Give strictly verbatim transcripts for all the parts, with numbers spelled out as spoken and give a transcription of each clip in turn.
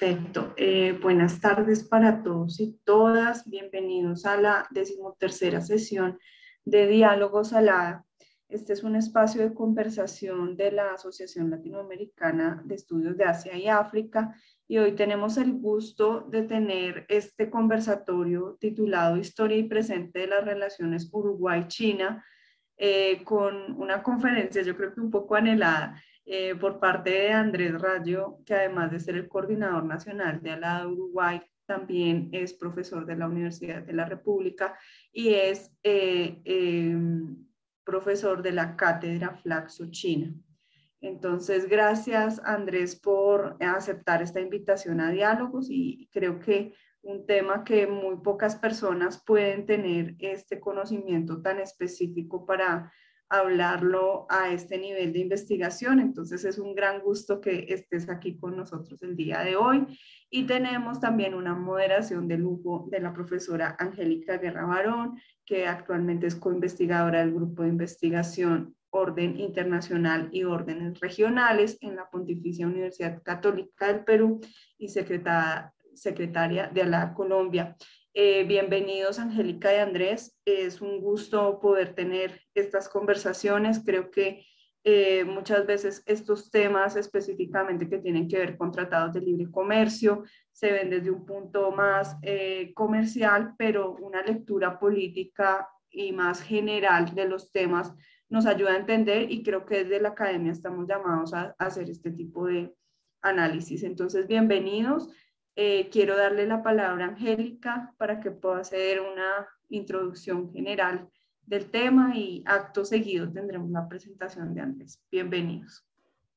Perfecto. Eh, buenas tardes para todos y todas. Bienvenidos a la decimotercera sesión de Diálogos Salada. Este es un espacio de conversación de la Asociación Latinoamericana de Estudios de Asia y África y hoy tenemos el gusto de tener este conversatorio titulado Historia y Presente de las Relaciones Uruguay-China eh, con una conferencia yo creo que un poco anhelada eh, por parte de Andrés Rayo, que además de ser el coordinador nacional de ALADA Uruguay, también es profesor de la Universidad de la República y es eh, eh, profesor de la Cátedra Flaxo China. Entonces, gracias Andrés por aceptar esta invitación a diálogos y creo que un tema que muy pocas personas pueden tener este conocimiento tan específico para hablarlo a este nivel de investigación. Entonces es un gran gusto que estés aquí con nosotros el día de hoy. Y tenemos también una moderación de lujo de la profesora Angélica Guerra Barón, que actualmente es coinvestigadora del grupo de investigación Orden Internacional y Órdenes Regionales en la Pontificia Universidad Católica del Perú y secretaria, secretaria de ALADA Colombia. Eh, bienvenidos Angélica y Andrés, es un gusto poder tener estas conversaciones. Creo que eh, muchas veces estos temas específicamente que tienen que ver con tratados de libre comercio se ven desde un punto más eh, comercial, pero una lectura política y más general de los temas nos ayuda a entender y creo que desde la academia estamos llamados a, a hacer este tipo de análisis. Entonces, bienvenidos. Eh, quiero darle la palabra a Angélica para que pueda hacer una introducción general del tema y acto seguido tendremos la presentación de Andrés. Bienvenidos.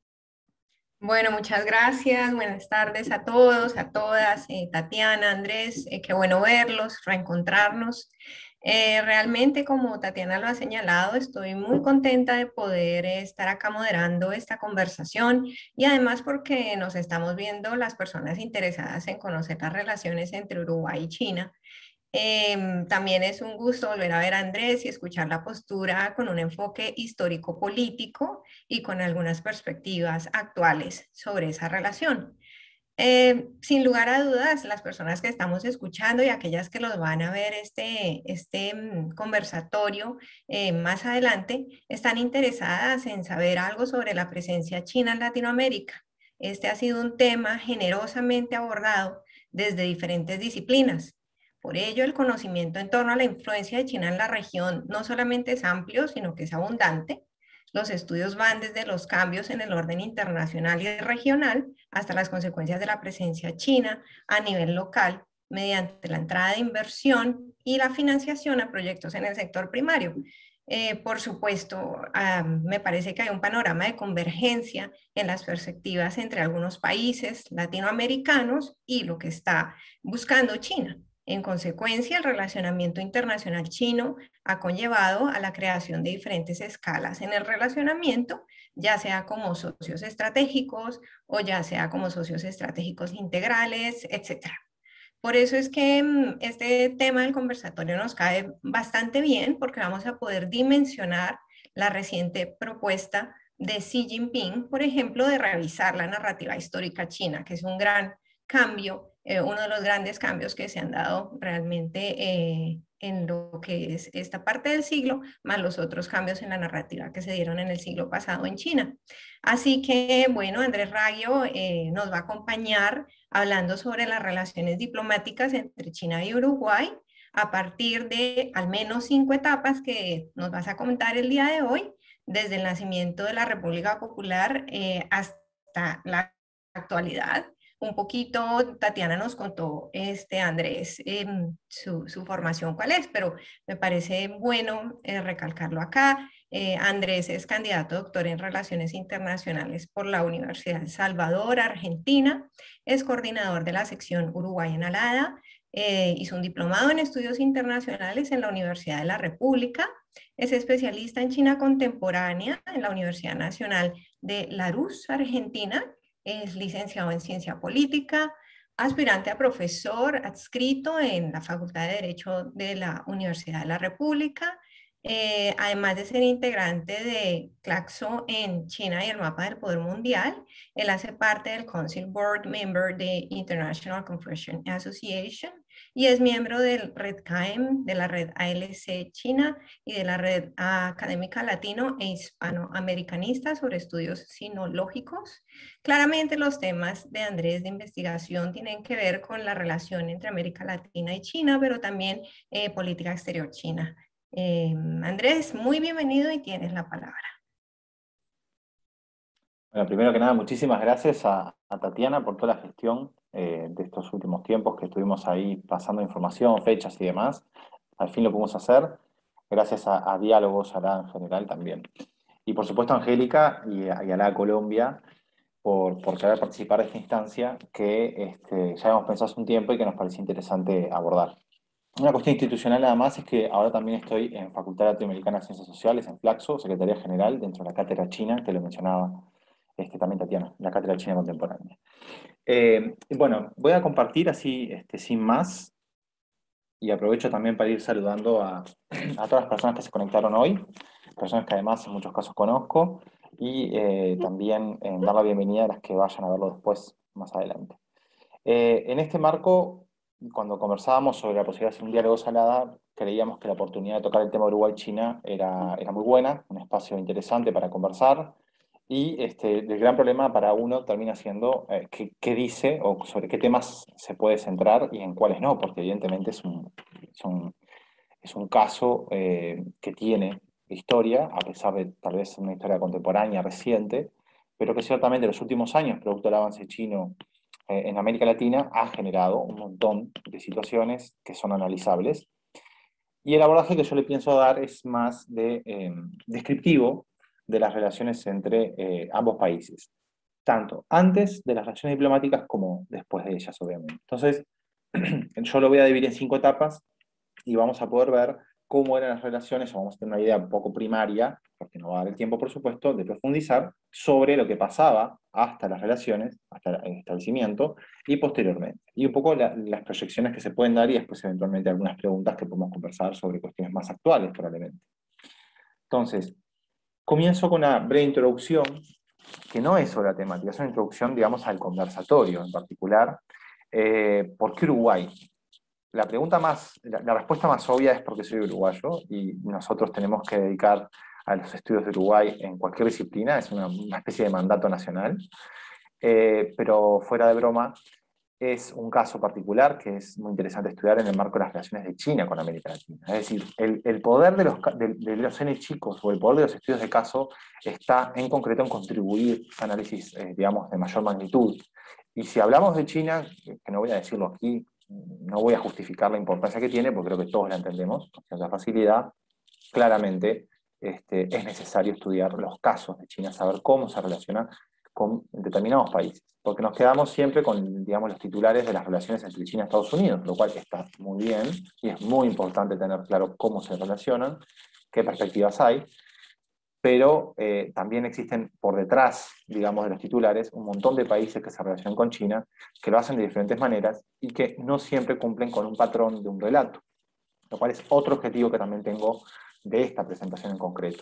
Bueno, muchas gracias. Buenas tardes a todos, a todas. Eh, Tatiana, Andrés, eh, qué bueno verlos, reencontrarnos. Eh, realmente, como Tatiana lo ha señalado, estoy muy contenta de poder eh, estar acá moderando esta conversación y además porque nos estamos viendo las personas interesadas en conocer las relaciones entre Uruguay y China. Eh, también es un gusto volver a ver a Andrés y escuchar la postura con un enfoque histórico-político y con algunas perspectivas actuales sobre esa relación. Eh, sin lugar a dudas, las personas que estamos escuchando y aquellas que los van a ver este, este mm, conversatorio eh, más adelante están interesadas en saber algo sobre la presencia china en Latinoamérica. Este ha sido un tema generosamente abordado desde diferentes disciplinas. Por ello, el conocimiento en torno a la influencia de China en la región no solamente es amplio, sino que es abundante. Los estudios van desde los cambios en el orden internacional y regional hasta las consecuencias de la presencia china a nivel local mediante la entrada de inversión y la financiación a proyectos en el sector primario. Eh, por supuesto, um, me parece que hay un panorama de convergencia en las perspectivas entre algunos países latinoamericanos y lo que está buscando China. En consecuencia, el relacionamiento internacional chino ha conllevado a la creación de diferentes escalas en el relacionamiento, ya sea como socios estratégicos o ya sea como socios estratégicos integrales, etcétera. Por eso es que mm, este tema del conversatorio nos cae bastante bien porque vamos a poder dimensionar la reciente propuesta de Xi Jinping, por ejemplo, de revisar la narrativa histórica china, que es un gran cambio, eh, uno de los grandes cambios que se han dado realmente eh, en lo que es esta parte del siglo, más los otros cambios en la narrativa que se dieron en el siglo pasado en China. Así que, bueno, Andrés Rayo eh, nos va a acompañar hablando sobre las relaciones diplomáticas entre China y Uruguay a partir de al menos cinco etapas que nos vas a comentar el día de hoy, desde el nacimiento de la República Popular eh, hasta la actualidad. Un poquito, Tatiana nos contó, este, Andrés, eh, su, su, formación cuál es, pero me parece bueno eh, recalcarlo acá. Eh, Andrés es candidato a doctor en Relaciones Internacionales por la Universidad de Salvador, Argentina. Es coordinador de la sección Uruguay en ALADA. Eh, hizo un diplomado en estudios internacionales en la Universidad de la República. Es especialista en China contemporánea en la Universidad Nacional de Larús, Argentina. Es licenciado en Ciencia Política, aspirante a profesor adscrito en la Facultad de Derecho de la Universidad de la República. Eh, además de ser integrante de Claxo en China y el Mapa del Poder Mundial, él hace parte del Council Board Member de International Confucian Association y es miembro del Red C A E M, de la Red A L C China y de la Red Académica Latino e Hispanoamericanista sobre estudios sinológicos. Claramente los temas de Andrés de investigación tienen que ver con la relación entre América Latina y China, pero también eh, política exterior china. Eh, Andrés, muy bienvenido y tienes la palabra. Bueno, primero que nada, muchísimas gracias a, a Tatiana por toda la gestión eh, de estos últimos tiempos que estuvimos ahí pasando información, fechas y demás. Al fin lo pudimos hacer, gracias a, a Diálogos, a la en general también. Y por supuesto a Angélica y a, y a la Colombia por, por querer participar de esta instancia que este, ya hemos pensado hace un tiempo y que nos parecía interesante abordar. Una cuestión institucional nada más es que ahora también estoy en Facultad Latinoamericana de Ciencias Sociales, en Flaxo, Secretaría General, dentro de la Cátedra China, que lo mencionaba este, también Tatiana, la Cátedra China Contemporánea. Eh, bueno, voy a compartir así, este, sin más, y aprovecho también para ir saludando a, a todas las personas que se conectaron hoy, personas que además en muchos casos conozco, y eh, también eh, dar la bienvenida a las que vayan a verlo después, más adelante. Eh, en este marco, cuando conversábamos sobre la posibilidad de hacer un diálogo salada, creíamos que la oportunidad de tocar el tema Uruguay-China era, era muy buena, un espacio interesante para conversar, y este, el gran problema para uno termina siendo eh, qué, qué dice o sobre qué temas se puede centrar y en cuáles no, porque evidentemente es un, es un, es un caso eh, que tiene historia, a pesar de tal vez una historia contemporánea, reciente, pero que ciertamente en los últimos años, producto del avance chino eh, en América Latina, ha generado un montón de situaciones que son analizables. Y el abordaje que yo le pienso dar es más de, eh, descriptivo de las relaciones entre eh, ambos países, tanto antes de las relaciones diplomáticas como después de ellas, obviamente. Entonces, yo lo voy a dividir en cinco etapas y vamos a poder ver cómo eran las relaciones, o vamos a tener una idea un poco primaria, porque no va a dar el tiempo, por supuesto, de profundizar sobre lo que pasaba hasta las relaciones, hasta el establecimiento, y posteriormente. Y un poco la, las proyecciones que se pueden dar y después eventualmente algunas preguntas que podemos conversar sobre cuestiones más actuales, probablemente. Entonces, comienzo con una breve introducción, que no es sobre la temática, es una introducción, digamos, al conversatorio en particular. Eh, ¿Por qué Uruguay? La pregunta más, la, la respuesta más obvia es porque soy uruguayo y nosotros tenemos que dedicar a los estudios de Uruguay en cualquier disciplina, es una, una especie de mandato nacional. Eh, pero fuera de broma, es un caso particular que es muy interesante estudiar en el marco de las relaciones de China con América Latina. Es decir, el, el poder de los, de, de los N chicos o el poder de los estudios de caso está en concreto en contribuir a análisis, eh, digamos, de mayor magnitud. Y si hablamos de China, que no voy a decirlo aquí, no voy a justificar la importancia que tiene, porque creo que todos la entendemos con cierta facilidad, claramente este, es necesario estudiar los casos de China, saber cómo se relaciona con determinados países, porque nos quedamos siempre con, digamos, los titulares de las relaciones entre China y Estados Unidos, lo cual está muy bien, y es muy importante tener claro cómo se relacionan, qué perspectivas hay, pero eh, también existen por detrás, digamos, de los titulares, un montón de países que se relacionan con China, que lo hacen de diferentes maneras y que no siempre cumplen con un patrón de un relato, lo cual es otro objetivo que también tengo de esta presentación en concreto,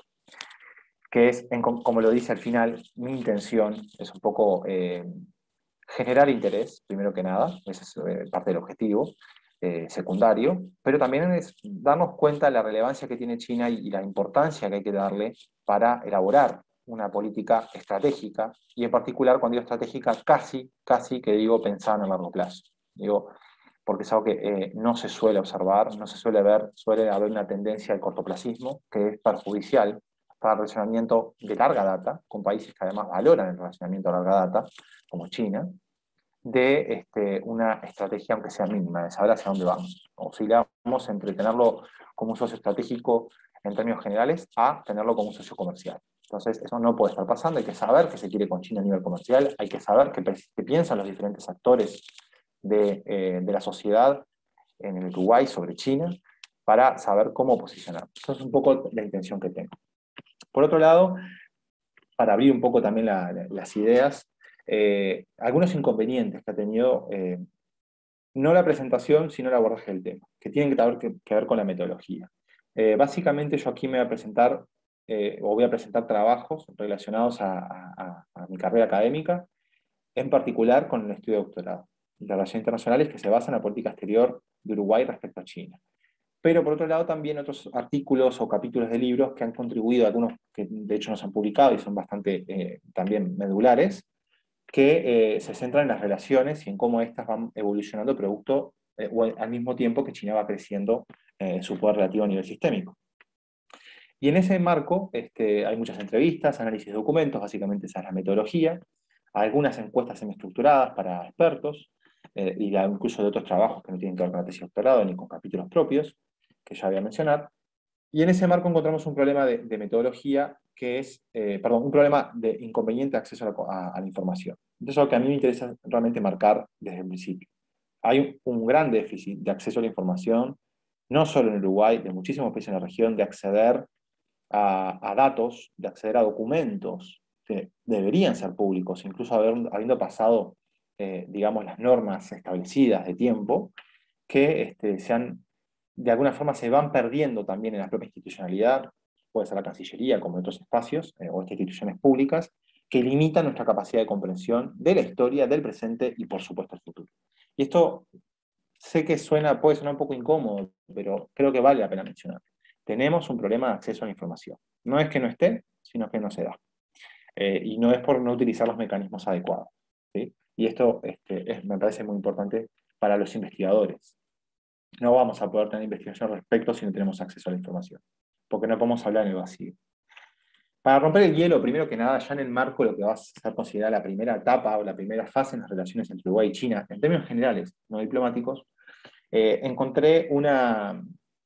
que es, en, como lo dice al final, mi intención es un poco eh, generar interés, primero que nada, ese es eh, parte del objetivo, eh, secundario, pero también es darnos cuenta de la relevancia que tiene China y, y la importancia que hay que darle para elaborar una política estratégica, y en particular, cuando digo estratégica, casi, casi que digo pensar a largo plazo. Digo, porque es algo que eh, no se suele observar, no se suele ver, suele haber una tendencia al cortoplacismo, que es perjudicial para el relacionamiento de larga data, con países que además valoran el relacionamiento de larga data, como China, de este, una estrategia, aunque sea mínima, de saber hacia dónde vamos. Oscilamos entre tenerlo como un socio estratégico en términos generales a tenerlo como un socio comercial. Entonces, eso no puede estar pasando, hay que saber qué se quiere con China a nivel comercial, hay que saber qué, qué piensan los diferentes actores de, eh, de la sociedad en el Uruguay sobre China, para saber cómo posicionar. Eso es un poco la intención que tengo. Por otro lado, para abrir un poco también la, la, las ideas, eh, algunos inconvenientes que ha tenido, eh, no la presentación, sino el abordaje del tema, que tienen que, que, que ver con la metodología. Eh, básicamente yo aquí me voy a presentar, eh, o voy a presentar trabajos relacionados a, a, a mi carrera académica, en particular con el estudio de doctorado de relaciones internacionales que se basa en la política exterior de Uruguay respecto a China. Pero por otro lado también otros artículos o capítulos de libros que han contribuido, algunos que de hecho no se han publicado y son bastante eh, también medulares, que eh, se centran en las relaciones y en cómo éstas van evolucionando producto eh, o al mismo tiempo que China va creciendo eh, su poder relativo a nivel sistémico. Y en ese marco este, hay muchas entrevistas, análisis de documentos, básicamente esa es la metodología, algunas encuestas semiestructuradas para expertos, eh, y incluso de otros trabajos que no tienen que ver con la tesis de doctorado ni con capítulos propios, que ya voy a mencionar. Y en ese marco encontramos un problema de, de metodología que es, eh, perdón, un problema de inconveniente acceso a la, a, a la información. Entonces, lo que a mí me interesa realmente marcar desde el principio. Hay un, un gran déficit de acceso a la información, no solo en Uruguay, de muchísimos países en la región, de acceder a, a datos, de acceder a documentos que deberían ser públicos, incluso haber, habiendo pasado, eh, digamos, las normas establecidas de tiempo, que este, se han, de alguna forma se van perdiendo también en la propia institucionalidad, puede ser la Cancillería como en otros espacios, eh, o estas instituciones públicas, que limitan nuestra capacidad de comprensión de la historia, del presente y por supuesto el futuro. Y esto sé que suena, puede sonar un poco incómodo, pero creo que vale la pena mencionar. Tenemos un problema de acceso a la información. No es que no esté, sino que no se da. Eh, y no es por no utilizar los mecanismos adecuados, ¿sí? Y esto este, es, me parece muy importante para los investigadores. No vamos a poder tener investigación al respecto si no tenemos acceso a la información, porque no podemos hablar en el vacío. Para romper el hielo, primero que nada, ya en el marco de lo que va a ser considerada la primera etapa o la primera fase en las relaciones entre Uruguay y China, en términos generales, no diplomáticos, eh, encontré una,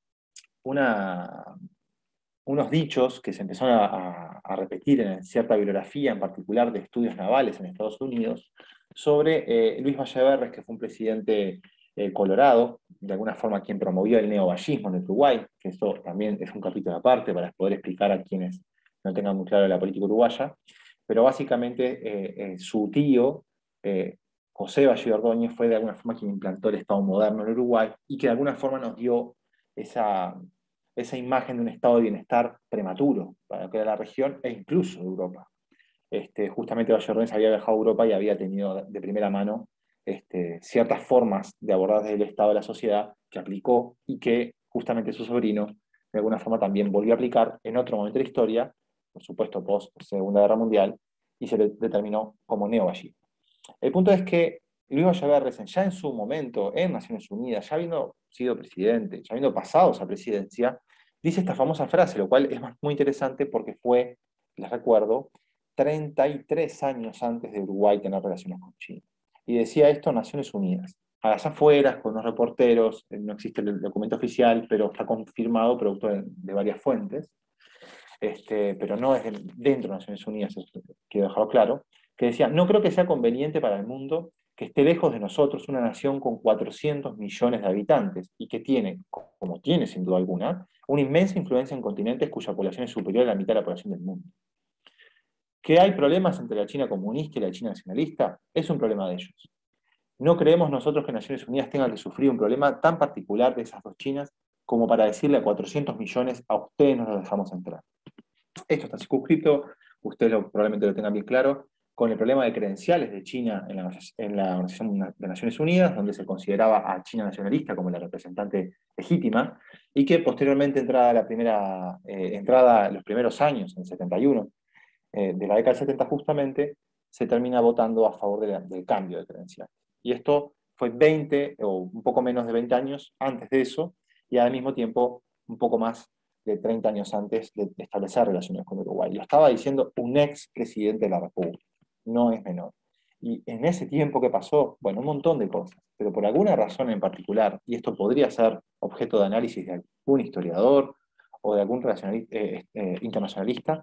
una, unos dichos que se empezaron a, a, a repetir en cierta bibliografía, en particular de estudios navales en Estados Unidos, sobre eh, Luis Valleverres, que fue un presidente eh, colorado, de alguna forma quien promovió el neovallismo en Uruguay, que esto también es un capítulo aparte para poder explicar a quienes no tengan muy claro la política uruguaya, pero básicamente eh, eh, su tío, eh, José Valle Ordóñez, fue de alguna forma quien implantó el Estado moderno en Uruguay y que de alguna forma nos dio esa, esa imagen de un estado de bienestar prematuro para lo que era la región e incluso Europa. Este, justamente Valle Ordóñez había viajado a Europa y había tenido de primera mano este, ciertas formas de abordar desde el Estado de la sociedad que aplicó y que justamente su sobrino de alguna forma también volvió a aplicar en otro momento de la historia, por supuesto post Segunda Guerra Mundial, y se le determinó como neovallismo. El punto es que Luis Valleverres, ya en su momento en Naciones Unidas, ya habiendo sido presidente, ya habiendo pasado esa presidencia, dice esta famosa frase, lo cual es muy interesante porque fue, les recuerdo, treinta y tres años antes de Uruguay tener relaciones con China. Y decía esto en Naciones Unidas, a las afueras, con los reporteros, no existe el documento oficial, pero está confirmado producto de, de varias fuentes, este, pero no es dentro de Naciones Unidas, eso quiero dejarlo claro, que decía, no creo que sea conveniente para el mundo que esté lejos de nosotros una nación con cuatrocientos millones de habitantes y que tiene, como tiene sin duda alguna, una inmensa influencia en continentes cuya población es superior a la mitad de la población del mundo. ¿Que hay problemas entre la China comunista y la China nacionalista? Es un problema de ellos. No creemos nosotros que Naciones Unidas tenga que sufrir un problema tan particular de esas dos Chinas como para decirle a cuatrocientos millones, a ustedes no los dejamos entrar. Esto está circunscrito, ustedes lo, probablemente lo tengan bien claro, con el problema de credenciales de China en la, en la Organización de Naciones Unidas, donde se consideraba a China nacionalista como la representante legítima, y que posteriormente, entrada la primera, eh, entrada los primeros años, en el setenta y uno, eh, de la década del setenta justamente, se termina votando a favor de la, del cambio de credenciales. Y esto fue veinte, o un poco menos de veinte años antes de eso, y al mismo tiempo un poco más de treinta años antes de establecer relaciones con Uruguay. Lo estaba diciendo un ex presidente de la República, no es menor. Y en ese tiempo que pasó, bueno, un montón de cosas, pero por alguna razón en particular, y esto podría ser objeto de análisis de algún historiador o de algún eh, eh, internacionalista,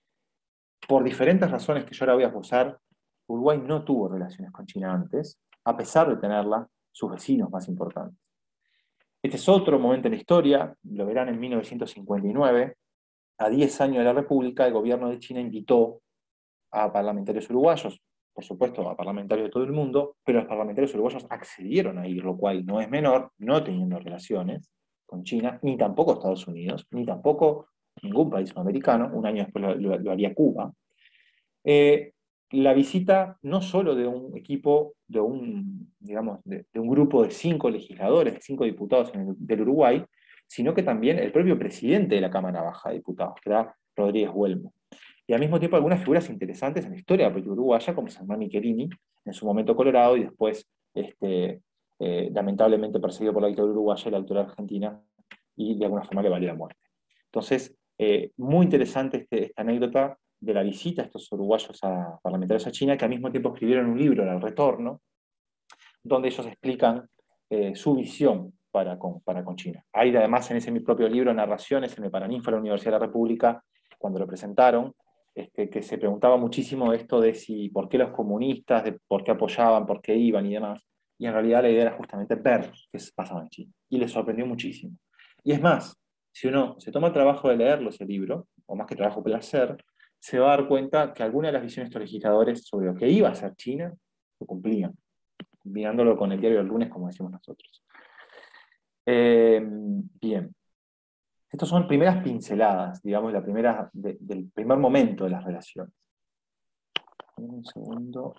por diferentes razones que yo ahora voy a posar, Uruguay no tuvo relaciones con China antes, a pesar de tenerla sus vecinos más importantes. Este es otro momento en la historia, lo verán en mil novecientos cincuenta y nueve, a diez años de la República, el gobierno de China invitó a parlamentarios uruguayos, por supuesto a parlamentarios de todo el mundo, pero los parlamentarios uruguayos accedieron a ir, lo cual no es menor, no teniendo relaciones, con China, ni tampoco Estados Unidos, ni tampoco ningún país sudamericano. Un año después lo, lo, lo haría Cuba. Eh, la visita no solo de un equipo, de un, digamos, de, de un grupo de cinco legisladores, de cinco diputados en el, del Uruguay, sino que también el propio presidente de la Cámara Baja de Diputados, que era Rodríguez Huelmo. Y al mismo tiempo algunas figuras interesantes en la historia de la política uruguaya, como San Michelini, en su momento colorado, y después, este, eh, lamentablemente perseguido por la dictadura uruguaya y la dictadura argentina, y de alguna forma le valió la muerte. Entonces, eh, muy interesante este, esta anécdota de la visita a estos uruguayos a, parlamentarios a China, que al mismo tiempo escribieron un libro, El Retorno, donde ellos explican eh, su visión para con, para con China. Hay además en ese mi propio libro narraciones en el Paraninfo de la Universidad de la República, cuando lo presentaron, este, que se preguntaba muchísimo esto de si, por qué los comunistas, de por qué apoyaban, por qué iban y demás. Y en realidad la idea era justamente ver qué pasaba en China. Y les sorprendió muchísimo. Y es más, si uno se toma el trabajo de leerlo, ese libro, o más que trabajo, placer, se va a dar cuenta que algunas de las visiones de estos legisladores sobre lo que iba a ser China, lo cumplían, mirándolo con el diario del lunes, como decimos nosotros. Eh, bien. Estas son primeras pinceladas, digamos, la primera, de, del primer momento de las relaciones. Un segundo.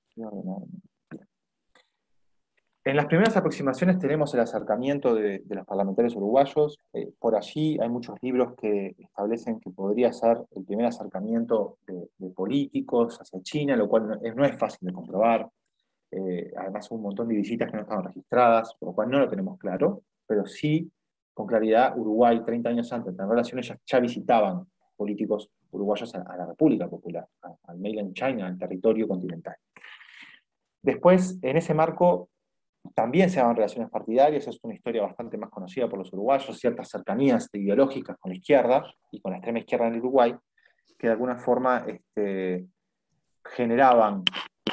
En las primeras aproximaciones tenemos el acercamiento de, de los parlamentarios uruguayos. Eh, por allí hay muchos libros que establecen que podría ser el primer acercamiento de, de políticos hacia China, lo cual no es, no es fácil de comprobar. Eh, además, hubo un montón de visitas que no estaban registradas, por lo cual no lo tenemos claro, pero sí, con claridad, Uruguay, treinta años antes de tener relaciones, ya, ya visitaban políticos uruguayos a, a la República Popular, a, al mainland China, al territorio continental. Después, en ese marco, también se daban relaciones partidarias, es una historia bastante más conocida por los uruguayos, ciertas cercanías ideológicas con la izquierda y con la extrema izquierda en el Uruguay, que de alguna forma este, generaban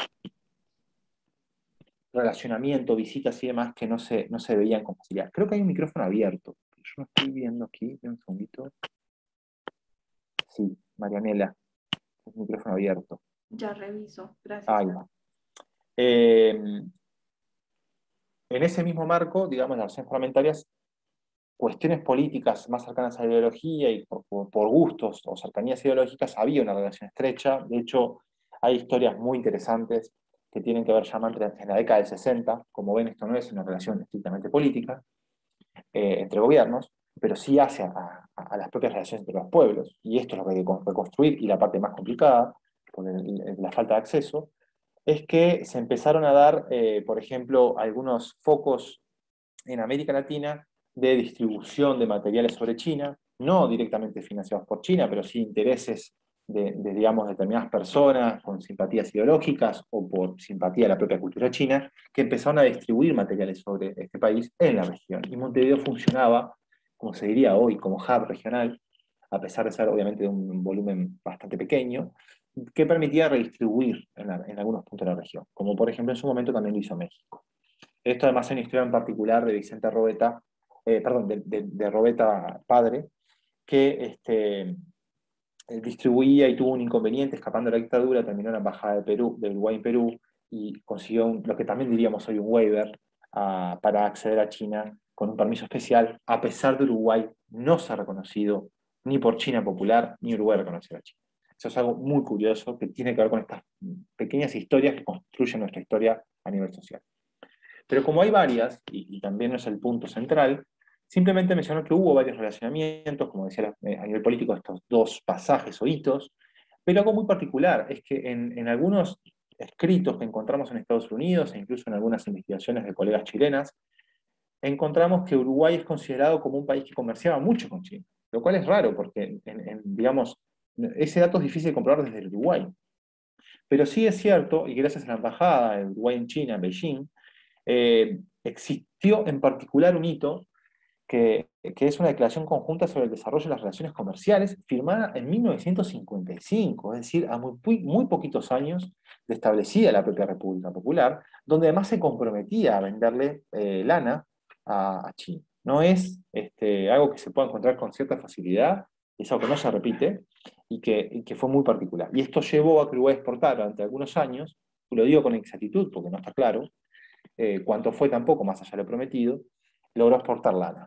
relacionamiento, visitas y demás que no se, no se veían con facilidad. Creo que hay un micrófono abierto. Yo no estoy viendo aquí, un segundito. Sí, Marianela, un micrófono abierto. Ya reviso, gracias. Ahí va. Eh, en ese mismo marco, digamos, las relaciones parlamentarias, cuestiones políticas más cercanas a la ideología y por, por, por gustos o cercanías ideológicas, había una relación estrecha. De hecho, hay historias muy interesantes que tienen que ver ya más en la década del sesenta. Como ven, esto no es una relación estrictamente política eh, entre gobiernos, pero sí hace a, a, a las propias relaciones entre los pueblos. Y esto es lo que hay que reconstruir, y la parte más complicada, por el, la falta de acceso, es que se empezaron a dar, eh, por ejemplo, algunos focos en América Latina de distribución de materiales sobre China, no directamente financiados por China, pero sí intereses de, de, digamos, determinadas personas con simpatías ideológicas o por simpatía a la propia cultura china, que empezaron a distribuir materiales sobre este país en la región. Y Montevideo funcionaba, como se diría hoy, como hub regional, a pesar de ser obviamente de un volumen bastante pequeño, que permitía redistribuir en, la, en algunos puntos de la región, como por ejemplo en su momento también lo hizo México. Esto además es una historia en particular de Vicente Robeta, eh, perdón, de, de, de Robeta padre, que este, distribuía y tuvo un inconveniente escapando de la dictadura, terminó en la embajada de Perú, de Uruguay en Perú, y consiguió un, lo que también diríamos hoy un waiver uh, para acceder a China con un permiso especial, a pesar de Uruguay no ser reconocido ni por China Popular, ni Uruguay reconocer a China. Eso es algo muy curioso que tiene que ver con estas pequeñas historias que construyen nuestra historia a nivel social. Pero como hay varias, y, y también no es el punto central, simplemente mencionó que hubo varios relacionamientos, como decía a nivel político, estos dos pasajes o hitos, pero algo muy particular es que en, en algunos escritos que encontramos en Estados Unidos, e incluso en algunas investigaciones de colegas chilenas, encontramos que Uruguay es considerado como un país que comerciaba mucho con China, lo cual es raro, porque, en, en, digamos, ese dato es difícil de comprobar desde el Uruguay. Pero sí es cierto, y gracias a la embajada de Uruguay en China, en Beijing, Eh, existió en particular un hito que, que es una declaración conjunta sobre el desarrollo de las relaciones comerciales firmada en mil novecientos cincuenta y cinco, es decir, a muy, muy poquitos años de establecida la propia República Popular, donde además se comprometía a venderle eh, lana a, a China. No es este, algo que se pueda encontrar con cierta facilidad, es algo que no se repite y que, y que fue muy particular. Y esto llevó a que Uruguay exportara durante algunos años, y lo digo con exactitud porque no está claro, Eh, cuánto fue tampoco, más allá de lo prometido, logró exportar lana.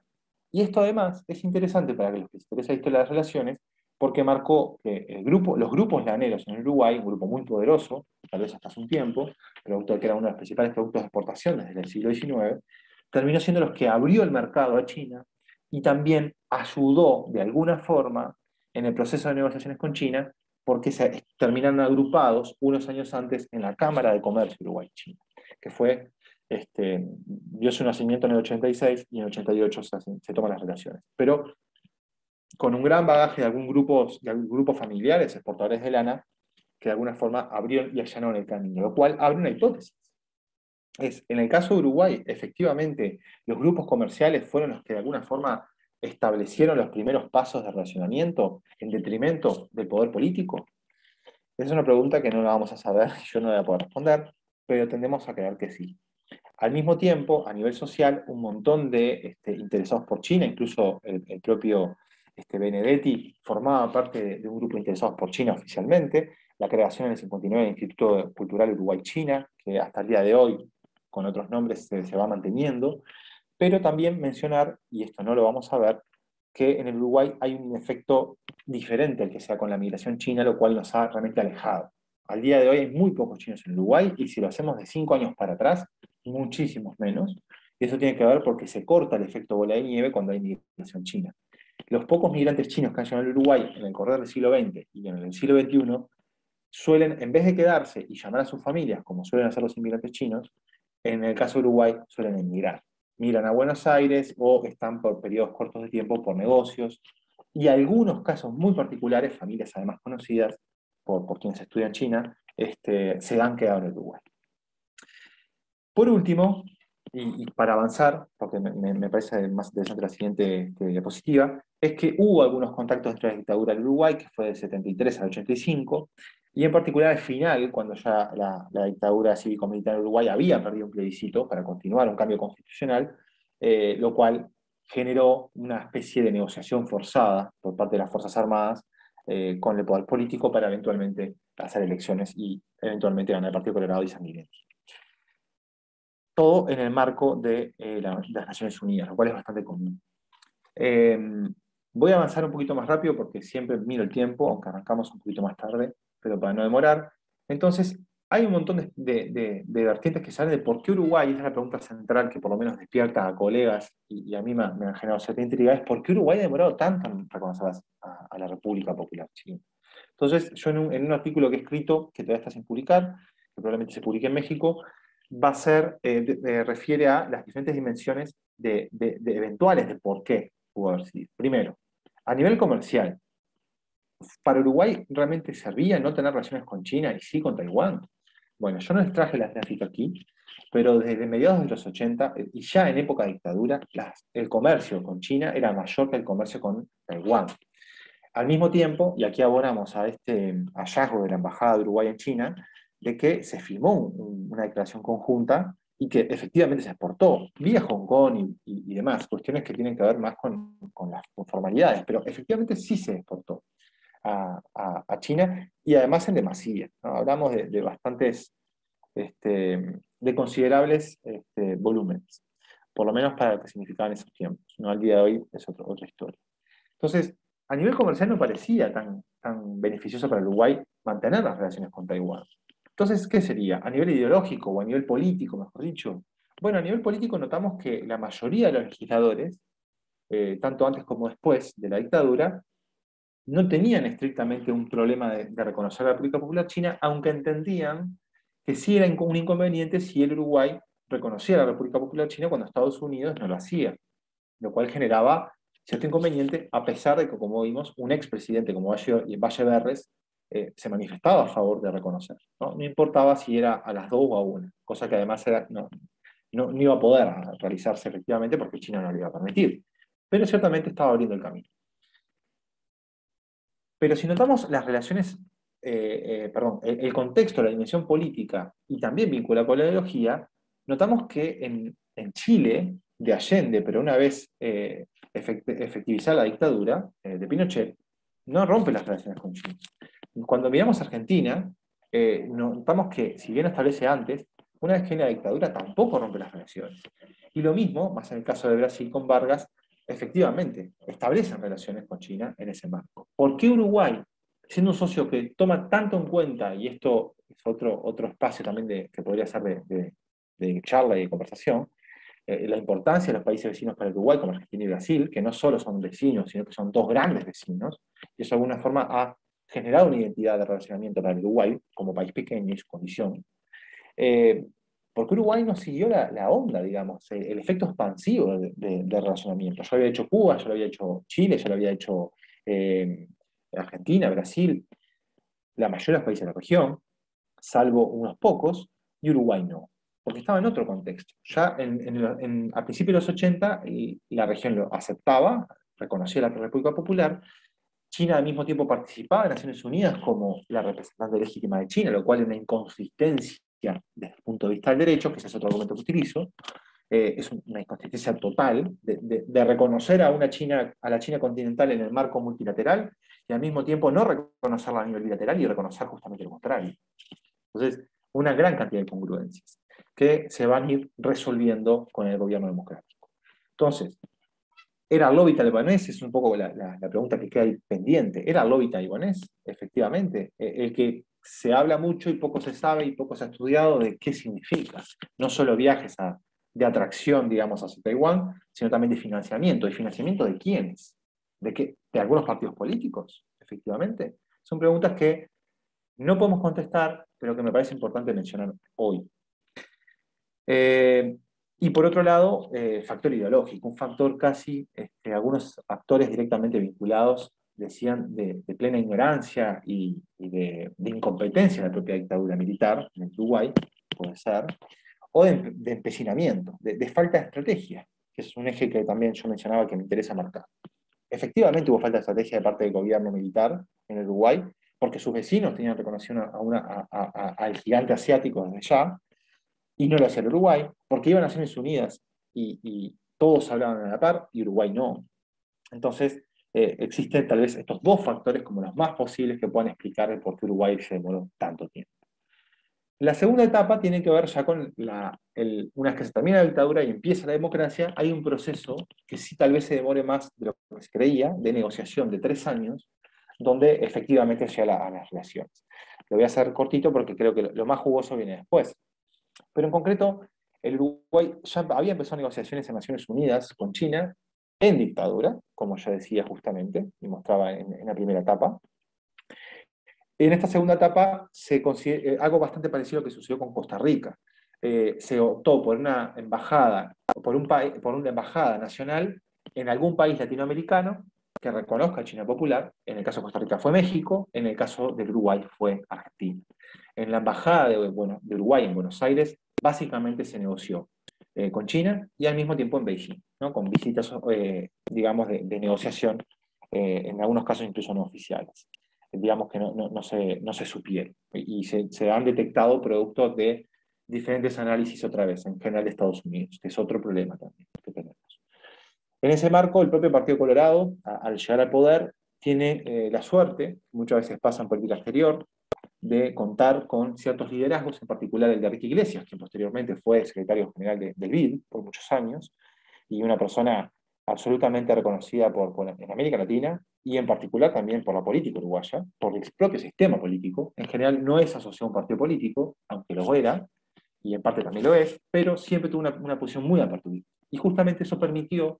Y esto además es interesante para que los que les interesa la historia de las relaciones, porque marcó que el grupo, los grupos laneros en Uruguay, un grupo muy poderoso, tal vez hasta hace un tiempo, producto de que era uno de los principales productos de exportación desde el siglo diecinueve, terminó siendo los que abrió el mercado a China y también ayudó de alguna forma en el proceso de negociaciones con China, porque se terminaron agrupados unos años antes en la Cámara de Comercio Uruguay-China, que fue, este, dio su nacimiento en el ochenta y seis y en el ochenta y ocho se, se toman las relaciones. Pero con un gran bagaje de algún grupo, de algún grupo familiares, exportadores de lana, que de alguna forma abrieron y allanaron el camino, lo cual abre una hipótesis. Es, en el caso de Uruguay, efectivamente, los grupos comerciales fueron los que de alguna forma establecieron los primeros pasos de relacionamiento en detrimento del poder político. Esa es una pregunta que no la vamos a saber, yo no la voy a poder responder, pero tendemos a creer que sí. Al mismo tiempo, a nivel social, un montón de este, interesados por China, incluso el, el propio este, Benedetti formaba parte de, de un grupo de interesados por China oficialmente, la creación en el cincuenta y nueve del Instituto Cultural Uruguay-China, que hasta el día de hoy, con otros nombres, se, se va manteniendo, pero también mencionar, y esto no lo vamos a ver, que en el Uruguay hay un efecto diferente al que sea con la migración china, lo cual nos ha realmente alejado. Al día de hoy hay muy pocos chinos en Uruguay, y si lo hacemos de cinco años para atrás, muchísimos menos. Y eso tiene que ver porque se corta el efecto bola de nieve cuando hay migración china. Los pocos migrantes chinos que han llegado al Uruguay en el correr del siglo veinte y en el siglo veintiuno suelen, en vez de quedarse y llamar a sus familias, como suelen hacer los inmigrantes chinos, en el caso de Uruguay suelen emigrar. Migran a Buenos Aires o están por periodos cortos de tiempo por negocios. Y algunos casos muy particulares, familias además conocidas por, por quienes estudian China, este, se han quedado en Uruguay. Por último, y, y para avanzar, porque me, me, parece más interesante la siguiente este, diapositiva, es que hubo algunos contactos entre la dictadura del Uruguay, que fue del setenta y tres al ochenta y cinco, y en particular al final, cuando ya la, la dictadura cívico-militar de Uruguay había perdido un plebiscito para continuar un cambio constitucional, eh, lo cual generó una especie de negociación forzada por parte de las Fuerzas Armadas eh, con el poder político para eventualmente hacer elecciones y eventualmente ganar el Partido Colorado y Sanguinetti. Todo en el marco de, eh, la, de las Naciones Unidas, lo cual es bastante común. Eh, voy a avanzar un poquito más rápido porque siempre miro el tiempo, aunque arrancamos un poquito más tarde, pero para no demorar. Entonces, hay un montón de, de, de, de vertientes que salen de por qué Uruguay, y esta es la pregunta central que por lo menos despierta a colegas y, y a mí me, me ha generado cierta intriga, es por qué Uruguay ha demorado tanto en reconocer a, a la República Popular China. Entonces, yo en un, en un artículo que he escrito, que todavía está sin publicar, que probablemente se publique en México, va a ser, eh, de, de, refiere a las diferentes dimensiones de, de, de eventuales de por qué pudo haber sido. Primero, a nivel comercial, ¿para Uruguay realmente servía no tener relaciones con China y sí con Taiwán? Bueno, yo no les traje la gráfica aquí, pero desde mediados de los ochenta, y ya en época de dictadura, las, el comercio con China era mayor que el comercio con Taiwán. Al mismo tiempo, y aquí abonamos a este hallazgo de la Embajada de Uruguay en China, de que se firmó un, una declaración conjunta y que efectivamente se exportó vía Hong Kong y, y, y demás, cuestiones que tienen que ver más con, con las formalidades, pero efectivamente sí se exportó a, a, a China y además en demasía, ¿no? Hablamos de, de bastantes, este, de considerables este, volúmenes, por lo menos para lo que significaban esos tiempos, ¿no? Al día de hoy es otro, otra historia. Entonces, a nivel comercial no parecía tan, tan beneficioso para Uruguay mantener las relaciones con Taiwán. Entonces, ¿qué sería? ¿A nivel ideológico o a nivel político, mejor dicho? Bueno, a nivel político notamos que la mayoría de los legisladores, eh, tanto antes como después de la dictadura, no tenían estrictamente un problema de, de reconocer a la República Popular China, aunque entendían que sí era un inconveniente si el Uruguay reconocía a la República Popular China cuando Estados Unidos no lo hacía, lo cual generaba cierto inconveniente, a pesar de que, como vimos, un expresidente como Valle, Valle Berres eh, se manifestaba a favor de reconocer. ¿no? no importaba si era a las dos o a una, cosa que además era, no, no, no iba a poder realizarse efectivamente porque China no lo iba a permitir. Pero ciertamente estaba abriendo el camino. Pero si notamos las relaciones, eh, eh, perdón, el, el contexto, la dimensión política y también vinculado con la ideología, notamos que en, en Chile, de Allende, pero una vez eh, efectivizada la dictadura eh, de Pinochet, no rompe las relaciones con China. Cuando miramos a Argentina, eh, notamos que, si bien establece antes, una vez que hay la dictadura tampoco rompe las relaciones. Y lo mismo, más en el caso de Brasil con Vargas, efectivamente, establecen relaciones con China en ese marco. ¿Por qué Uruguay, siendo un socio que toma tanto en cuenta, y esto es otro, otro espacio también de, que podría ser de, de, de charla y de conversación, eh, la importancia de los países vecinos para Uruguay, como Argentina y Brasil, que no solo son vecinos, sino que son dos grandes vecinos, y eso de alguna forma ha generado una identidad de relacionamiento para el Uruguay, como país pequeño y su condición, eh, porque Uruguay no siguió la, la onda, digamos, el, el efecto expansivo de, de, de relacionamiento. Ya lo había hecho Cuba, ya lo había hecho Chile, ya lo había hecho eh, Argentina, Brasil, la mayoría de los países de la región, salvo unos pocos, y Uruguay no, porque estaba en otro contexto. Ya en, en, en, a principios de los ochenta y la región lo aceptaba, reconocía la República Popular. China al mismo tiempo participaba en Naciones Unidas como la representante legítima de China, lo cual es una inconsistencia desde el punto de vista del derecho, que ese es otro argumento que utilizo. Eh, es una inconsistencia total de, de, de reconocer a, una China, a la China continental en el marco multilateral y al mismo tiempo no reconocerla a nivel bilateral y reconocer justamente lo contrario. Entonces, una gran cantidad de incongruencias que se van a ir resolviendo con el gobierno democrático. Entonces, ¿era el lobby taiwanés? Es un poco la, la, la pregunta que queda ahí pendiente. ¿Era el lobby taiwanés? Efectivamente. El que se habla mucho y poco se sabe y poco se ha estudiado de qué significa. No solo viajes a, de atracción, digamos, hacia Taiwán, sino también de financiamiento. ¿De financiamiento de quiénes? ¿De qué? ¿De algunos partidos políticos? Efectivamente. Son preguntas que no podemos contestar, pero que me parece importante mencionar hoy. Eh, y por otro lado, eh, factor ideológico, un factor casi, este, algunos actores directamente vinculados decían de, de plena ignorancia y, y de, de incompetencia de la propia dictadura militar en Uruguay, puede ser, o de, de empecinamiento, de, de falta de estrategia, que es un eje que también yo mencionaba que me interesa marcar. Efectivamente hubo falta de estrategia de parte del gobierno militar en el Uruguay, porque sus vecinos tenían reconocido a una, a, a, a, al gigante asiático desde ya, y no lo hacía el Uruguay, porque iban a Naciones Unidas y, y todos hablaban a la par y Uruguay no. Entonces, eh, existen tal vez estos dos factores como los más posibles que puedan explicar el por qué Uruguay se demoró tanto tiempo. La segunda etapa tiene que ver ya con, la, el, una vez que se termina la dictadura y empieza la democracia, hay un proceso que sí tal vez se demore más de lo que se creía, de negociación de tres años, donde efectivamente se llega a, a las relaciones. Lo voy a hacer cortito porque creo que lo, lo más jugoso viene después. Pero en concreto, el Uruguay ya había empezado negociaciones en Naciones Unidas con China en dictadura, como ya decía justamente, y mostraba en, en la primera etapa. En esta segunda etapa, se consigue, eh, algo bastante parecido a lo que sucedió con Costa Rica. Eh, se optó por una embajada, por, un por una embajada nacional en algún país latinoamericano que reconozca a China Popular. En el caso de Costa Rica fue México, en el caso de Uruguay fue Argentina. En la embajada de, bueno, de Uruguay en Buenos Aires, básicamente se negoció eh, con China y al mismo tiempo en Beijing, ¿no? Con visitas, eh, digamos, de, de negociación, eh, en algunos casos incluso no oficiales, digamos que no, no, no, se, no se supieron. Y se, se han detectado productos de diferentes análisis otra vez, en general de Estados Unidos, que es otro problema también que tenemos. En ese marco, el propio Partido Colorado, a, al llegar al poder, tiene eh, la suerte, muchas veces pasa en política exterior, de contar con ciertos liderazgos, en particular el de Enrique Iglesias, que posteriormente fue secretario general de, del B I D por muchos años, y una persona absolutamente reconocida por, por, en América Latina, y en particular también por la política uruguaya, por el propio sistema político. En general no es asociado a un partido político, aunque lo era, y en parte también lo es, pero siempre tuvo una, una posición muy aperturista. Y justamente eso permitió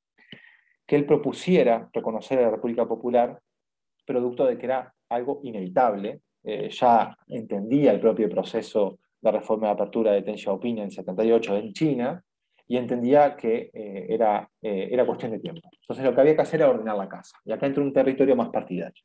que él propusiera reconocer a la República Popular, producto de que era algo inevitable. Eh, ya entendía el propio proceso de reforma de apertura de Deng Xiaoping en setenta y ocho en China, y entendía que eh, era, eh, era cuestión de tiempo. Entonces lo que había que hacer era ordenar la casa, y acá entra un territorio más partidario.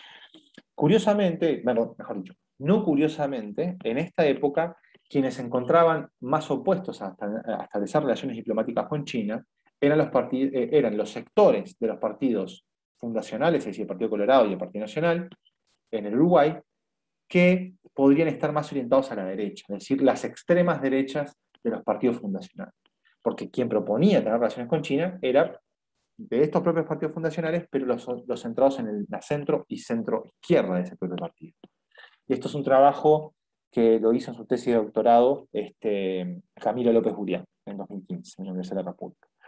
Curiosamente, bueno, mejor dicho, no curiosamente, en esta época, quienes se encontraban más opuestos a, a establecer relaciones diplomáticas con China eran los, eh, eran los sectores de los partidos fundacionales, es decir, el Partido Colorado y el Partido Nacional, en el Uruguay, que podrían estar más orientados a la derecha, es decir, las extremas derechas de los partidos fundacionales. Porque quien proponía tener relaciones con China era de estos propios partidos fundacionales, pero los, los centrados en el, la centro y centro izquierda de ese propio partido. Y esto es un trabajo que lo hizo en su tesis de doctorado este, Camilo López Julián, en dos mil quince, en la Universidad de la República.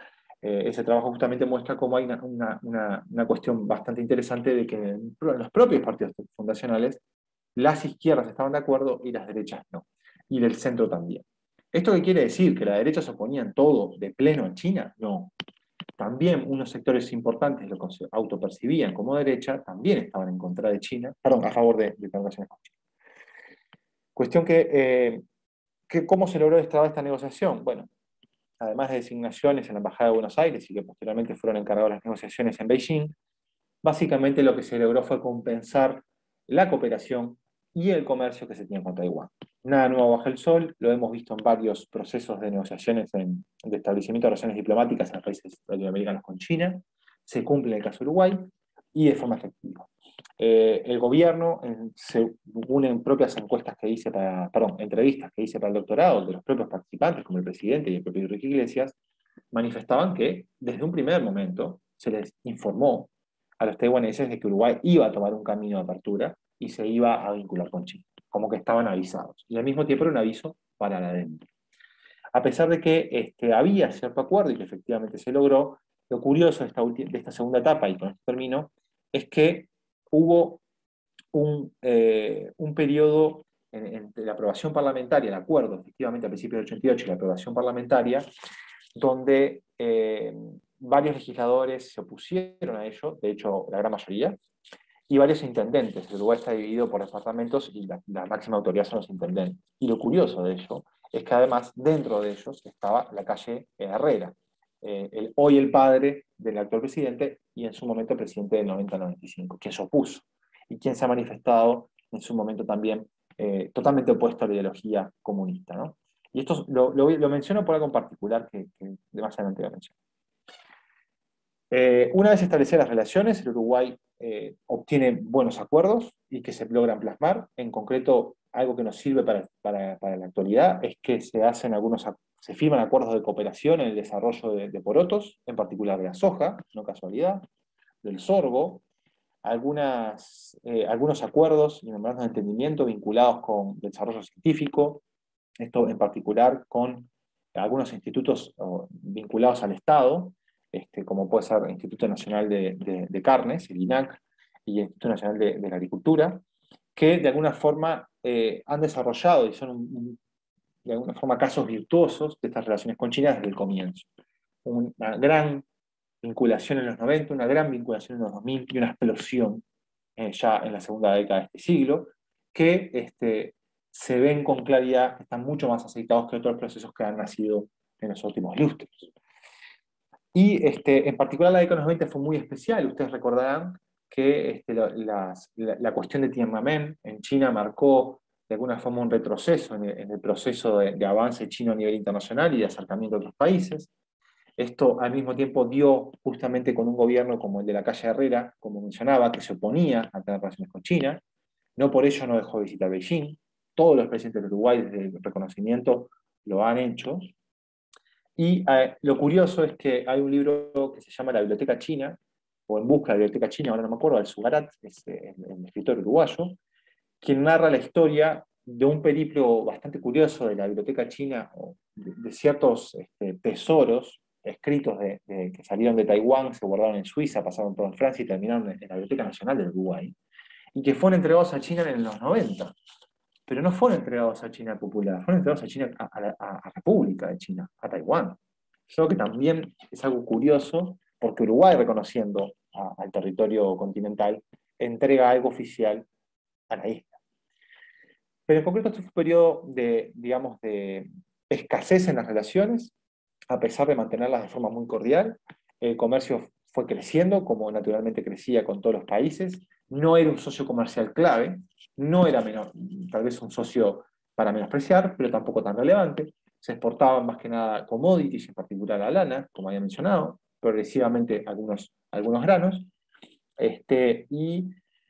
Eh, ese trabajo justamente muestra cómo hay una, una, una, una cuestión bastante interesante de que en los propios partidos fundacionales las izquierdas estaban de acuerdo y las derechas no, y del centro también. ¿Esto qué quiere decir? ¿Que la derecha se oponía en todo de pleno a China? No. También unos sectores importantes lo autopercibían como derecha, también estaban en contra de China, perdón, a favor de, de las relaciones con China. Cuestión que, eh, que, ¿cómo se logró destrabar esta negociación? Bueno, además de designaciones en la Embajada de Buenos Aires y que posteriormente fueron encargadas las negociaciones en Beijing, básicamente lo que se logró fue compensar la cooperación y el comercio que se tiene con Taiwán. Nada nuevo bajo el sol, lo hemos visto en varios procesos de negociaciones en, de establecimiento de relaciones diplomáticas en países latinoamericanos con China, se cumple en el caso de Uruguay y de forma efectiva. Eh, el gobierno, en, según en propias encuestas que hice para, perdón, entrevistas que hice para el doctorado de los propios participantes, como el presidente y el propio Enrique Iglesias, manifestaban que desde un primer momento se les informó a los taiwaneses de que Uruguay iba a tomar un camino de apertura y se iba a vincular con China, como que estaban avisados. Y al mismo tiempo era un aviso para la adentro. A pesar de que este, había cierto acuerdo y que efectivamente se logró, lo curioso de esta, de esta segunda etapa, y con esto termino, es que hubo un, eh, un periodo entre la aprobación parlamentaria, el acuerdo efectivamente a principios del ochenta y ocho y la aprobación parlamentaria, donde eh, varios legisladores se opusieron a ello, de hecho la gran mayoría, y varios intendentes. El Uruguay está dividido por departamentos y la, la máxima autoridad son los intendentes. Y lo curioso de ello es que además dentro de ellos estaba la calle Herrera, eh, el, hoy el padre del actual presidente y en su momento presidente del noventa noventa y cinco, quien se opuso y quien se ha manifestado en su momento también eh, totalmente opuesto a la ideología comunista, ¿no? Y esto lo, lo, lo menciono por algo en particular que, que de más adelante voy a mencionar. Eh, una vez establecidas las relaciones, el Uruguay eh, obtiene buenos acuerdos y que se logran plasmar. En concreto, algo que nos sirve para, para, para la actualidad es que se hacen algunos, se firman acuerdos de cooperación en el desarrollo de, de porotos, en particular de la soja, no casualidad, del sorgo, algunas, eh, algunos acuerdos y memorandos de entendimiento vinculados con el desarrollo científico, esto en particular con algunos institutos oh, vinculados al Estado, este, como puede ser el Instituto Nacional de, de, de Carnes, el INAC, y el Instituto Nacional de, de la Agricultura, que de alguna forma eh, han desarrollado y son un, un, de alguna forma casos virtuosos de estas relaciones con China desde el comienzo. Una gran vinculación en los noventa, una gran vinculación en los dos mil y una explosión eh, ya en la segunda década de este siglo, que este, se ven con claridad, están mucho más aceitados que otros procesos que han nacido en los últimos lustros. Y este, en particular la década de los noventa fue muy especial. Ustedes recordarán que este, la, las, la, la cuestión de Tiananmen en China marcó de alguna forma un retroceso en el, en el proceso de, de avance chino a nivel internacional y de acercamiento a otros países. Esto al mismo tiempo dio justamente con un gobierno como el de la calle Herrera, como mencionaba, que se oponía a tener relaciones con China. No por ello no dejó de visitar Beijing. Todos los presidentes de Uruguay desde el reconocimiento lo han hecho. Y eh, lo curioso es que hay un libro que se llama La Biblioteca China, o En busca de la Biblioteca China, ahora no me acuerdo, Al-Sugarat, es eh, el, el escritor uruguayo, quien narra la historia de un periplo bastante curioso de la Biblioteca China, de, de ciertos este, tesoros escritos de, de, que salieron de Taiwán, se guardaron en Suiza, pasaron por Francia y terminaron en, en la Biblioteca Nacional del Uruguay, y que fueron entregados a China en los noventa. Pero no fueron entregados a China popular, fueron entregados a China, a, a, a República de China, a Taiwán. Creo que también es algo curioso, porque Uruguay, reconociendo a, al territorio continental, entrega algo oficial a la isla. Pero en concreto este fue un periodo de, digamos, de escasez en las relaciones, a pesar de mantenerlas de forma muy cordial. El comercio fue creciendo, como naturalmente crecía con todos los países. No era un socio comercial clave, no era menor, tal vez un socio para menospreciar, pero tampoco tan relevante. Se exportaban más que nada commodities, en particular la lana, como había mencionado, progresivamente algunos, algunos granos. Este, y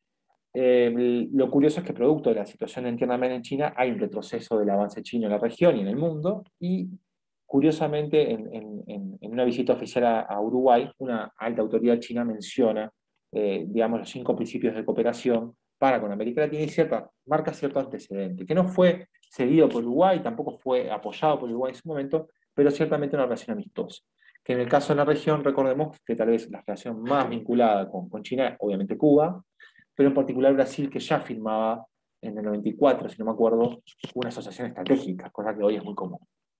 eh, lo curioso es que producto de la situación en Tiananmen en China hay un retroceso del avance chino en la región y en el mundo, y curiosamente en, en, en una visita oficial a, a Uruguay, una alta autoridad china menciona eh, digamos, los cinco principios de cooperación para con América Latina y cierta, marca cierto antecedente, que no fue seguido por Uruguay, tampoco fue apoyado por Uruguay en su momento, pero ciertamente una relación amistosa. que en el caso de la región, recordemos que tal vez la relación más vinculada con, con China, obviamente Cuba, pero en particular Brasil, que ya firmaba en el noventa y cuatro, si no me acuerdo, una asociación estratégica, cosa que hoy es muy común.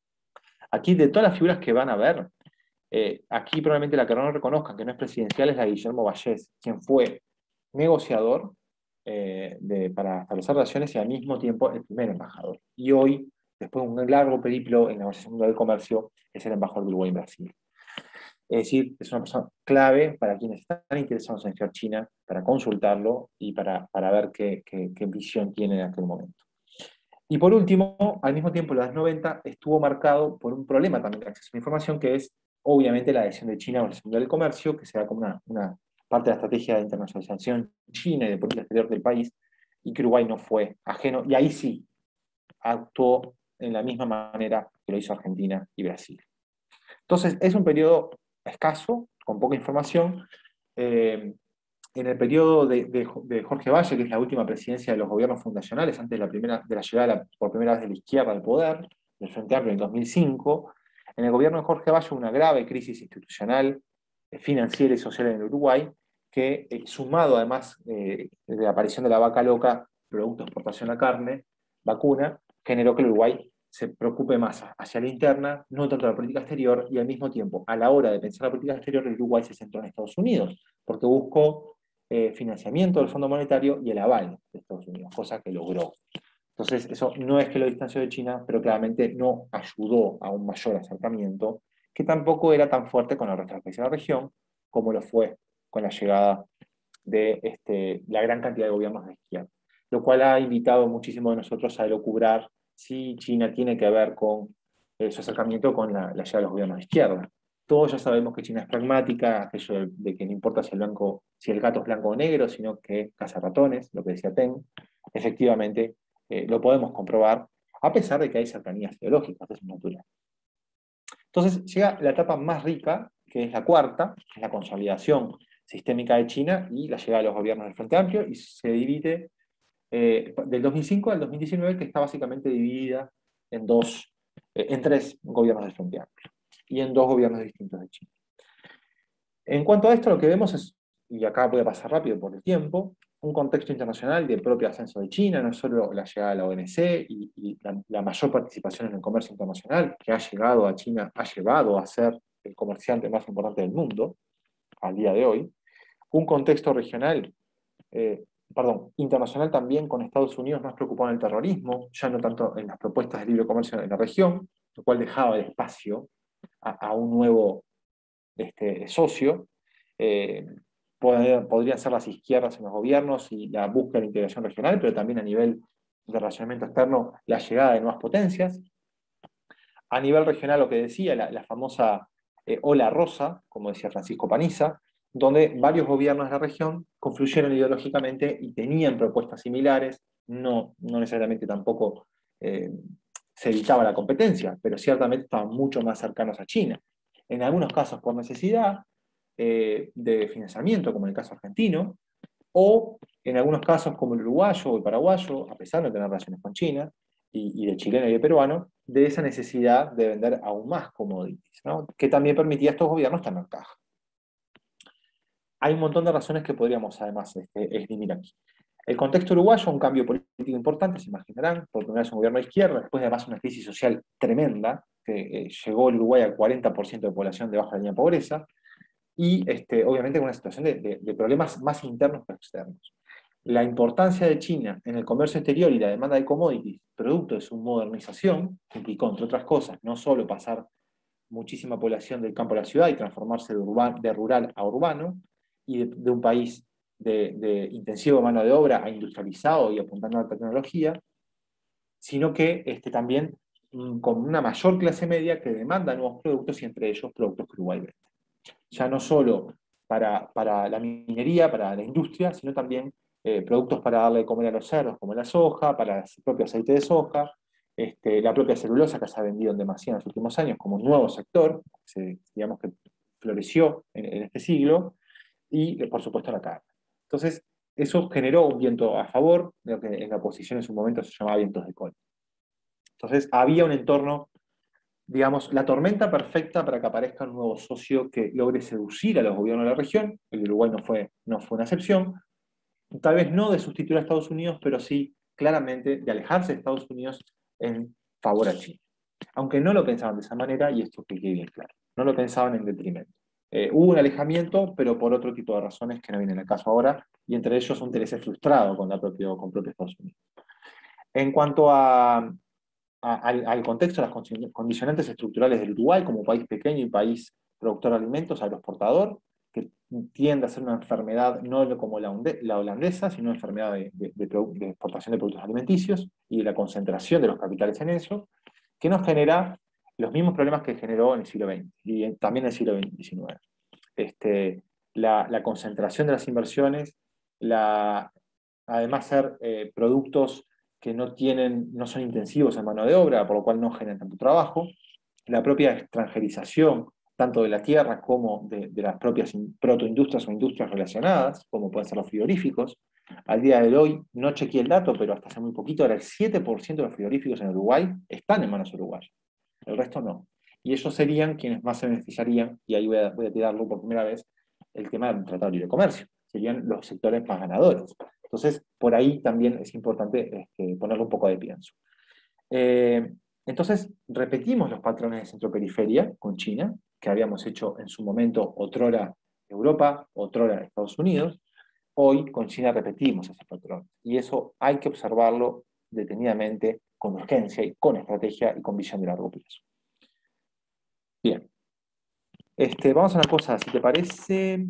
Aquí, de todas las figuras que van a ver, eh, aquí probablemente la que no reconozcan, que no es presidencial, es la de Guillermo Vallés, quien fue negociador eh, de, para establecer relaciones y al mismo tiempo el primer embajador. Y hoy, después de un largo periplo en la Organización Mundial del Comercio, es el embajador de Uruguay en Brasil. Es decir, es una persona clave para quienes están interesados en estudiar China, para consultarlo y para, para ver qué, qué, qué visión tiene en aquel momento. Y por último, al mismo tiempo, en los noventa estuvo marcado por un problema también de acceso a la información, que es obviamente la adhesión de China a la Organización Mundial del Comercio, que se da como una, una parte de la estrategia de internacionalización china y de política exterior del país, y que Uruguay no fue ajeno, y ahí sí actuó en la misma manera que lo hizo Argentina y Brasil. Entonces, es un periodo escaso, con poca información. Eh, en el periodo de, de, de Jorge Valle, que es la última presidencia de los gobiernos fundacionales, antes de la, primera, de la llegada de la, por primera vez de la izquierda al poder, del Frente Amplio en dos mil cinco, en el gobierno de Jorge Valle una grave crisis institucional, financiera y social en el Uruguay, que eh, sumado además eh, de la aparición de la vaca loca, producto de exportación a carne, vacuna, generó que el Uruguay se preocupe más hacia la interna, no tanto la política exterior, y al mismo tiempo, a la hora de pensar la política exterior, el Uruguay se centró en Estados Unidos, porque buscó eh, financiamiento del Fondo Monetario y el aval de Estados Unidos, cosa que logró. Entonces, eso no es que lo distanció de China, pero claramente no ayudó a un mayor acercamiento, que tampoco era tan fuerte con el resto de los países de la región, como lo fue con la llegada de este, la gran cantidad de gobiernos de izquierda, lo cual ha invitado muchísimo de nosotros a elucubrar si China tiene que ver con eh, su acercamiento con la, la llegada de los gobiernos de izquierda. Todos ya sabemos que China es pragmática, aquello de, de que no importa si el, blanco, si el gato es blanco o negro, sino que caza ratones, lo que decía Teng. Efectivamente, eh, lo podemos comprobar, a pesar de que hay cercanías ideológicas, eso es natural. Entonces llega la etapa más rica, que es la cuarta, que es la consolidación sistémica de China y la llegada de los gobiernos del Frente Amplio, y se divide eh, del dos mil cinco al dos mil diecinueve, que está básicamente dividida en, dos, eh, en tres gobiernos del Frente Amplio y en dos gobiernos distintos de China. En cuanto a esto, lo que vemos es, y acá voy a pasar rápido por el tiempo, un contexto internacional de propio ascenso de China, no solo la llegada de la O M C y, y la, la mayor participación en el comercio internacional, que ha llegado a China, ha llevado a ser el comerciante más importante del mundo al día de hoy, un contexto regional, eh, perdón, internacional también, con Estados Unidos más preocupado en el terrorismo, ya no tanto en las propuestas de libre comercio en la región, lo cual dejaba el espacio a, a un nuevo este, socio. Eh, podría, podrían ser las izquierdas en los gobiernos y la búsqueda de integración regional, pero también a nivel de relacionamiento externo, la llegada de nuevas potencias. A nivel regional, lo que decía, la, la famosa eh, ola rosa, como decía Francisco Paniza, donde varios gobiernos de la región confluyeron ideológicamente y tenían propuestas similares, no, no necesariamente tampoco eh, se evitaba la competencia, pero ciertamente estaban mucho más cercanos a China. En algunos casos por necesidad eh, de financiamiento, como en el caso argentino, o en algunos casos como el uruguayo o el paraguayo, a pesar de tener relaciones con China, y, y de chileno y de peruano, de esa necesidad de vender aún más commodities, ¿no? Que también permitía a estos gobiernos tener caja. Hay un montón de razones que podríamos además este, esgrimir aquí. El contexto uruguayo, un cambio político importante, se imaginarán, por primera vez un gobierno de izquierda, después de además una crisis social tremenda, que eh, llegó el Uruguay al cuarenta por ciento de población debajo de la línea de pobreza, y este, obviamente con una situación de, de, de problemas más internos que externos. La importancia de China en el comercio exterior y la demanda de commodities, producto de su modernización, que implicó, entre otras cosas, no solo pasar muchísima población del campo a la ciudad y transformarse de, urban, de rural a urbano, y de, de un país de, de intensivo mano de obra a industrializado y apuntando a la tecnología, sino que este, también mm, con una mayor clase media que demanda nuevos productos y entre ellos productos que Uruguay vende. Ya no solo para, para la minería, para la industria, sino también eh, productos para darle de comer a los cerdos, como la soja, para el propio aceite de soja, este, la propia celulosa que se ha vendido en demasía en los últimos años como un nuevo sector, se, digamos que floreció en, en este siglo, y por supuesto la carne. Entonces, eso generó un viento a favor, de lo que en la oposición en su momento se llamaba vientos de cola. Entonces, había un entorno digamos, la tormenta perfecta para que aparezca un nuevo socio que logre seducir a los gobiernos de la región. El Uruguay no fue, no fue una excepción. Tal vez no de sustituir a Estados Unidos, pero sí claramente de alejarse de Estados Unidos en favor a China. Aunque no lo pensaban de esa manera, y esto que quede bien claro, no lo pensaban en detrimento. Eh, hubo un alejamiento, pero por otro tipo de razones que no vienen al caso ahora, y entre ellos un interés frustrado con, la propio, con propio Estados Unidos. En cuanto a, a, al, al contexto, las condicionantes estructurales del Uruguay como país pequeño y país productor de alimentos, agroexportador, que tiende a ser una enfermedad no como la, la holandesa, sino una enfermedad de, de, de, de exportación de productos alimenticios y de la concentración de los capitales en eso, que nos genera los mismos problemas que generó en el siglo veinte y también en el siglo diecinueve. Este, la, la concentración de las inversiones, la, además ser eh, productos que no, tienen, no son intensivos en mano de obra, por lo cual no generan tanto trabajo, la propia extranjerización, tanto de la tierra como de, de las propias protoindustrias o industrias relacionadas, como pueden ser los frigoríficos. Al día de hoy, no chequeé el dato, pero hasta hace muy poquito, ahora el siete por ciento de los frigoríficos en Uruguay están en manos uruguayas, el resto no. Y ellos serían quienes más se beneficiarían, y ahí voy a, voy a tirarlo por primera vez, el tema del Tratado de Libre Comercio. Serían los sectores más ganadores. Entonces, por ahí también es importante este, ponerle un poco de pienso. Eh, entonces, repetimos los patrones de centro-periferia con China, que habíamos hecho en su momento otrora Europa, otrora Estados Unidos. Hoy con China repetimos ese patrón. Y eso hay que observarlo detenidamente, con urgencia y con estrategia y con visión de largo plazo. Bien. Este, vamos a una cosa, si te parece,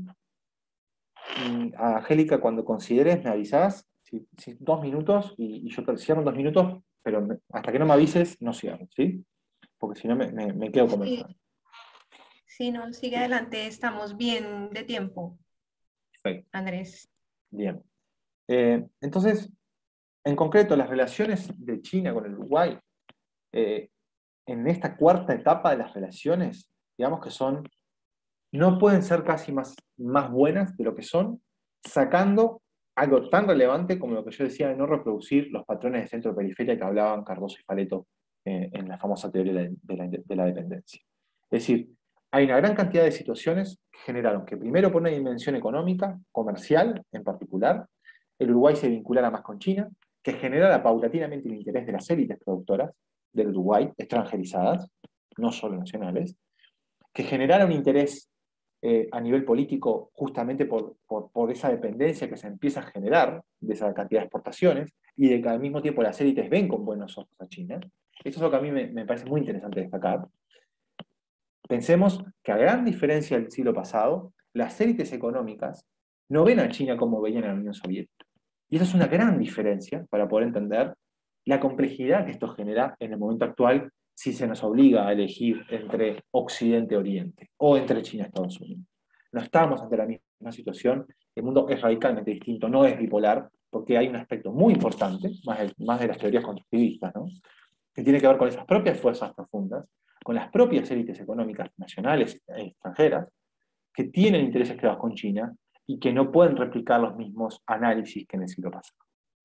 Angélica, cuando consideres me avisás, si, si, dos minutos, y, y yo te cierro en dos minutos, pero me, hasta que no me avises, no cierro, ¿sí? Porque si no me, me, me quedo conversando. Sí. Si no, sigue adelante, estamos bien de tiempo. Perfecto. Andrés. Bien. Eh, entonces, en concreto, las relaciones de China con el Uruguay, eh, en esta cuarta etapa de las relaciones, digamos que son, no pueden ser casi más, más buenas de lo que son, sacando algo tan relevante como lo que yo decía de no reproducir los patrones de centro-periferia que hablaban Cardoso y Faleto eh, en la famosa teoría de la, de, la, de la dependencia. Es decir, hay una gran cantidad de situaciones que generaron que primero por una dimensión económica, comercial en particular, el Uruguay se vinculara más con China, que generara paulatinamente el interés de las élites productoras del Uruguay, extranjerizadas, no solo nacionales, que generara un interés eh, a nivel político justamente por, por, por esa dependencia que se empieza a generar de esa cantidad de exportaciones y de que al mismo tiempo las élites ven con buenos ojos a China. Esto es lo que a mí me, me parece muy interesante destacar. Pensemos que a gran diferencia del siglo pasado, las élites económicas no ven a China como veían a la Unión Soviética. Y esa es una gran diferencia para poder entender la complejidad que esto genera en el momento actual si se nos obliga a elegir entre Occidente y Oriente o entre China y Estados Unidos. No estamos ante la misma situación, el mundo es radicalmente distinto, no es bipolar, porque hay un aspecto muy importante, más de, más de las teorías constructivistas, ¿no?, que tiene que ver con esas propias fuerzas profundas, con las propias élites económicas nacionales e extranjeras, que tienen intereses creados con China y que no pueden replicar los mismos análisis que en el siglo pasado.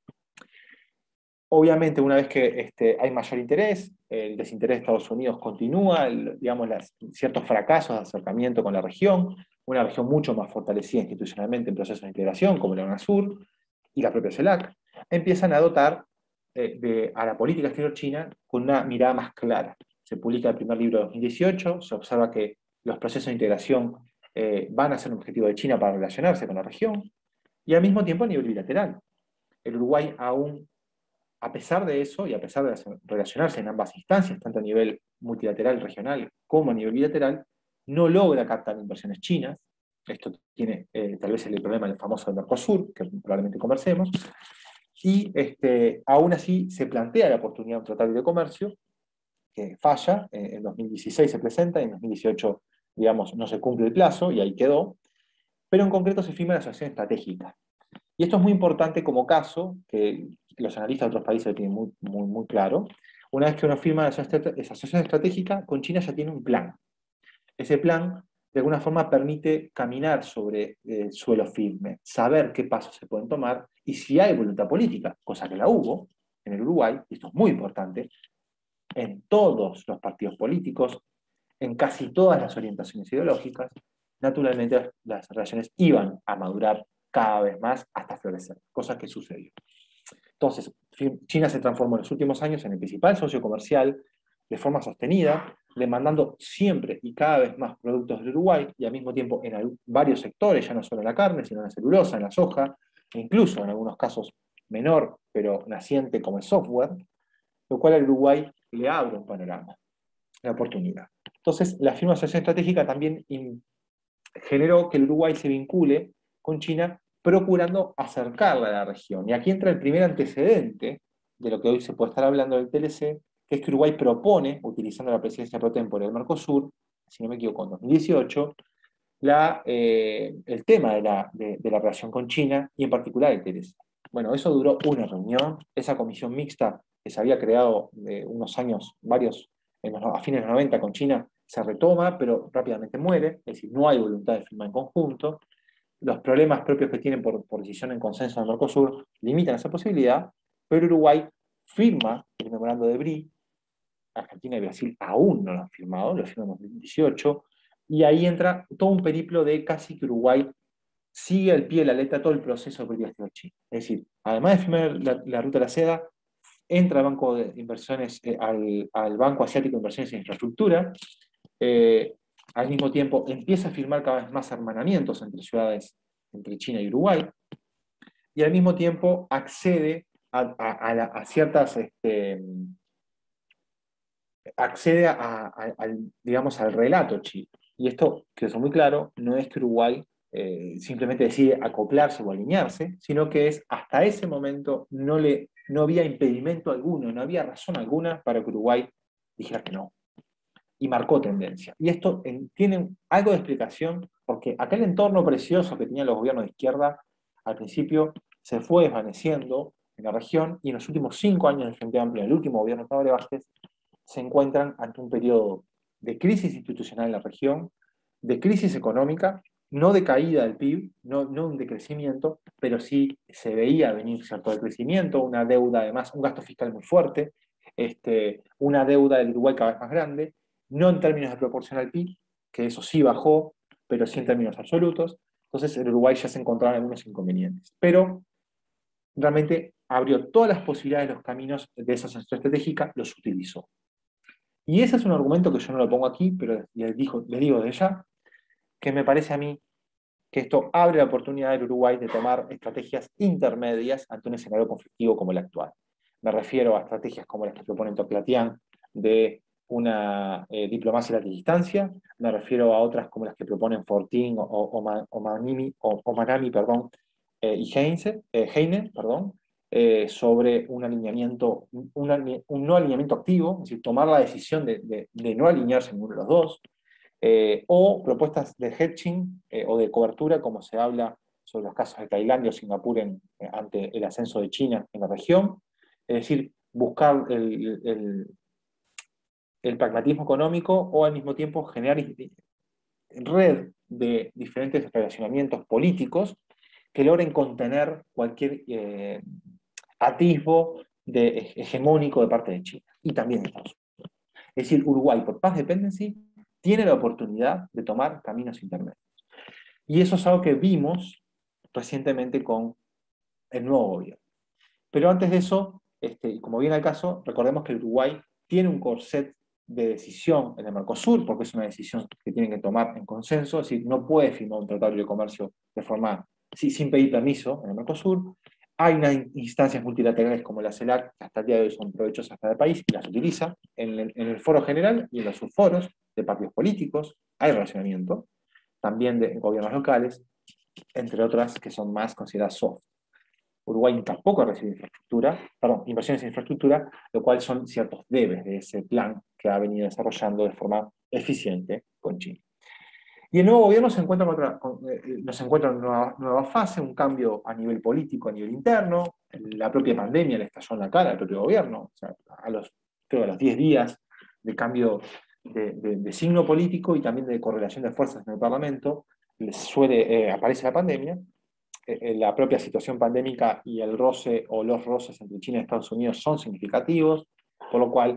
Obviamente, una vez que este, hay mayor interés, el desinterés de Estados Unidos continúa, el, digamos, las, ciertos fracasos de acercamiento con la región, una región mucho más fortalecida institucionalmente en procesos de integración, como la UNASUR y la propia CELAC, empiezan a dotar eh, de, a la política exterior china con una mirada más clara. Se publica el primer libro de dos mil dieciocho, se observa que los procesos de integración eh, van a ser un objetivo de China para relacionarse con la región, y al mismo tiempo a nivel bilateral. El Uruguay aún, a pesar de eso, y a pesar de relacionarse en ambas instancias, tanto a nivel multilateral, regional, como a nivel bilateral, no logra captar inversiones chinas. Esto tiene eh, tal vez el problema del famoso Mercosur, que probablemente conversemos, y este, aún así se plantea la oportunidad de un tratado de comercio, que falla, eh, en dos mil dieciséis se presenta, y en dos mil dieciocho, digamos, no se cumple el plazo, y ahí quedó, pero en concreto se firma la asociación estratégica. Y esto es muy importante como caso, que los analistas de otros países lo tienen muy, muy, muy claro. Una vez que uno firma esa asociación estratégica, con China ya tiene un plan. Ese plan, de alguna forma, permite caminar sobre eh, suelo firme, saber qué pasos se pueden tomar, y si hay voluntad política, cosa que la hubo en el Uruguay, y esto es muy importante, en todos los partidos políticos, en casi todas las orientaciones ideológicas, naturalmente las relaciones iban a madurar cada vez más hasta florecer, cosa que sucedió. Entonces, China se transformó en los últimos años en el principal socio comercial de forma sostenida, demandando siempre y cada vez más productos del Uruguay, y al mismo tiempo en varios sectores, ya no solo en la carne, sino en la celulosa, en la soja, e incluso en algunos casos menor, pero naciente como el software, lo cual al Uruguay le abre un panorama, la oportunidad. Entonces, la firma de asociación estratégica también generó que el Uruguay se vincule con China, procurando acercarla a la región. Y aquí entra el primer antecedente de lo que hoy se puede estar hablando del T L C, que es que Uruguay propone, utilizando la presidencia pro tempore del Mercosur, si no me equivoco, en dos mil dieciocho, la, eh, el tema de la, de, de la relación con China, y en particular el T L C. Bueno, eso duró una reunión, esa comisión mixta que se había creado de unos años, varios, en los, a fines de los noventa con China, se retoma, pero rápidamente muere, es decir, no hay voluntad de firma en conjunto. Los problemas propios que tienen por, por decisión en consenso en el Mercosur limitan esa posibilidad, pero Uruguay firma el memorando de Brie, Argentina y Brasil aún no lo han firmado, lo firman en dos mil dieciocho, y ahí entra todo un periplo de casi que Uruguay sigue al pie de la letra todo el proceso de política exterior chino. Es decir, además de firmar la, la ruta de la seda, entra al Banco de Inversiones, eh, al, al Banco Asiático de Inversiones en Infraestructura, eh, al mismo tiempo empieza a firmar cada vez más hermanamientos entre ciudades, entre China y Uruguay, y al mismo tiempo accede a, a, a, la, a ciertas, este, accede a, a, al, digamos, al relato chino. Y esto, que es muy claro, no es que Uruguay eh, simplemente decide acoplarse o alinearse, sino que es hasta ese momento no, le, no había impedimento alguno, no había razón alguna para que Uruguay dijera que no. Y marcó tendencia. Y esto en, tiene algo de explicación, porque aquel entorno precioso que tenían los gobiernos de izquierda, al principio se fue desvaneciendo en la región, y en los últimos cinco años del Frente Amplio, en el último gobierno de Tabaré Vázquez, se encuentran ante un periodo de crisis institucional en la región, de crisis económica, no de caída del P I B, no, no de crecimiento, pero sí se veía venir cierto decrecimiento, una deuda además, un gasto fiscal muy fuerte, este, una deuda del Uruguay cada vez más grande, no en términos de proporción al P I B, que eso sí bajó, pero sí en términos absolutos. Entonces el Uruguay ya se encontraba en algunos inconvenientes. Pero realmente abrió todas las posibilidades de los caminos de esa asociación estratégica, los utilizó. Y ese es un argumento que yo no lo pongo aquí, pero les digo, les digo desde ya, que me parece a mí que esto abre la oportunidad del Uruguay de tomar estrategias intermedias ante un escenario conflictivo como el actual. Me refiero a estrategias como las que propone Toclatián de una eh, diplomacia a la distancia, me refiero a otras como las que proponen Fortín o, o, o, o, Manimi, o, o Manami perdón, eh, y Heinze, eh, Heine, perdón, eh, sobre un alineamiento, un, un no alineamiento activo, es decir, tomar la decisión de, de, de no alinearse en uno de los dos, eh, o propuestas de hedging eh, o de cobertura, como se habla sobre los casos de Tailandia o Singapur en, eh, ante el ascenso de China en la región, es decir, buscar el, el, el pragmatismo económico o al mismo tiempo generar red de diferentes relacionamientos políticos que logren contener cualquier eh, atisbo de, hegemónico de parte de China y también de Estados Unidos. Es decir, Uruguay, por Paz Dependency, tiene la oportunidad de tomar caminos intermedios. Y eso es algo que vimos recientemente con el nuevo gobierno. Pero antes de eso, este, y como viene al caso, recordemos que el Uruguay tiene un corset de decisión en el Mercosur, porque es una decisión que tienen que tomar en consenso, es decir, no puede firmar un tratado de comercio de forma, sí, sin pedir permiso en el Mercosur. Hay unas instancias multilaterales como la CELAC, que hasta el día de hoy son provechosas para el país, y las utiliza en el, en el foro general y en los subforos de partidos políticos, hay relacionamiento, también de gobiernos locales, entre otras que son más consideradas soft. Uruguay tampoco recibe infraestructura, perdón, inversiones en infraestructura, lo cual son ciertos debes de ese plan que ha venido desarrollando de forma eficiente con China. Y el nuevo gobierno se encuentra, con otra, con, eh, nos encuentra en una nueva, nueva fase, un cambio a nivel político, a nivel interno, la propia pandemia le estalló en la cara al propio gobierno, o sea, a los, creo a los diez días de cambio de, de, de signo político y también de correlación de fuerzas en el Parlamento, les suele, eh, aparece la pandemia. La propia situación pandémica y el roce o los roces entre China y Estados Unidos son significativos, por lo cual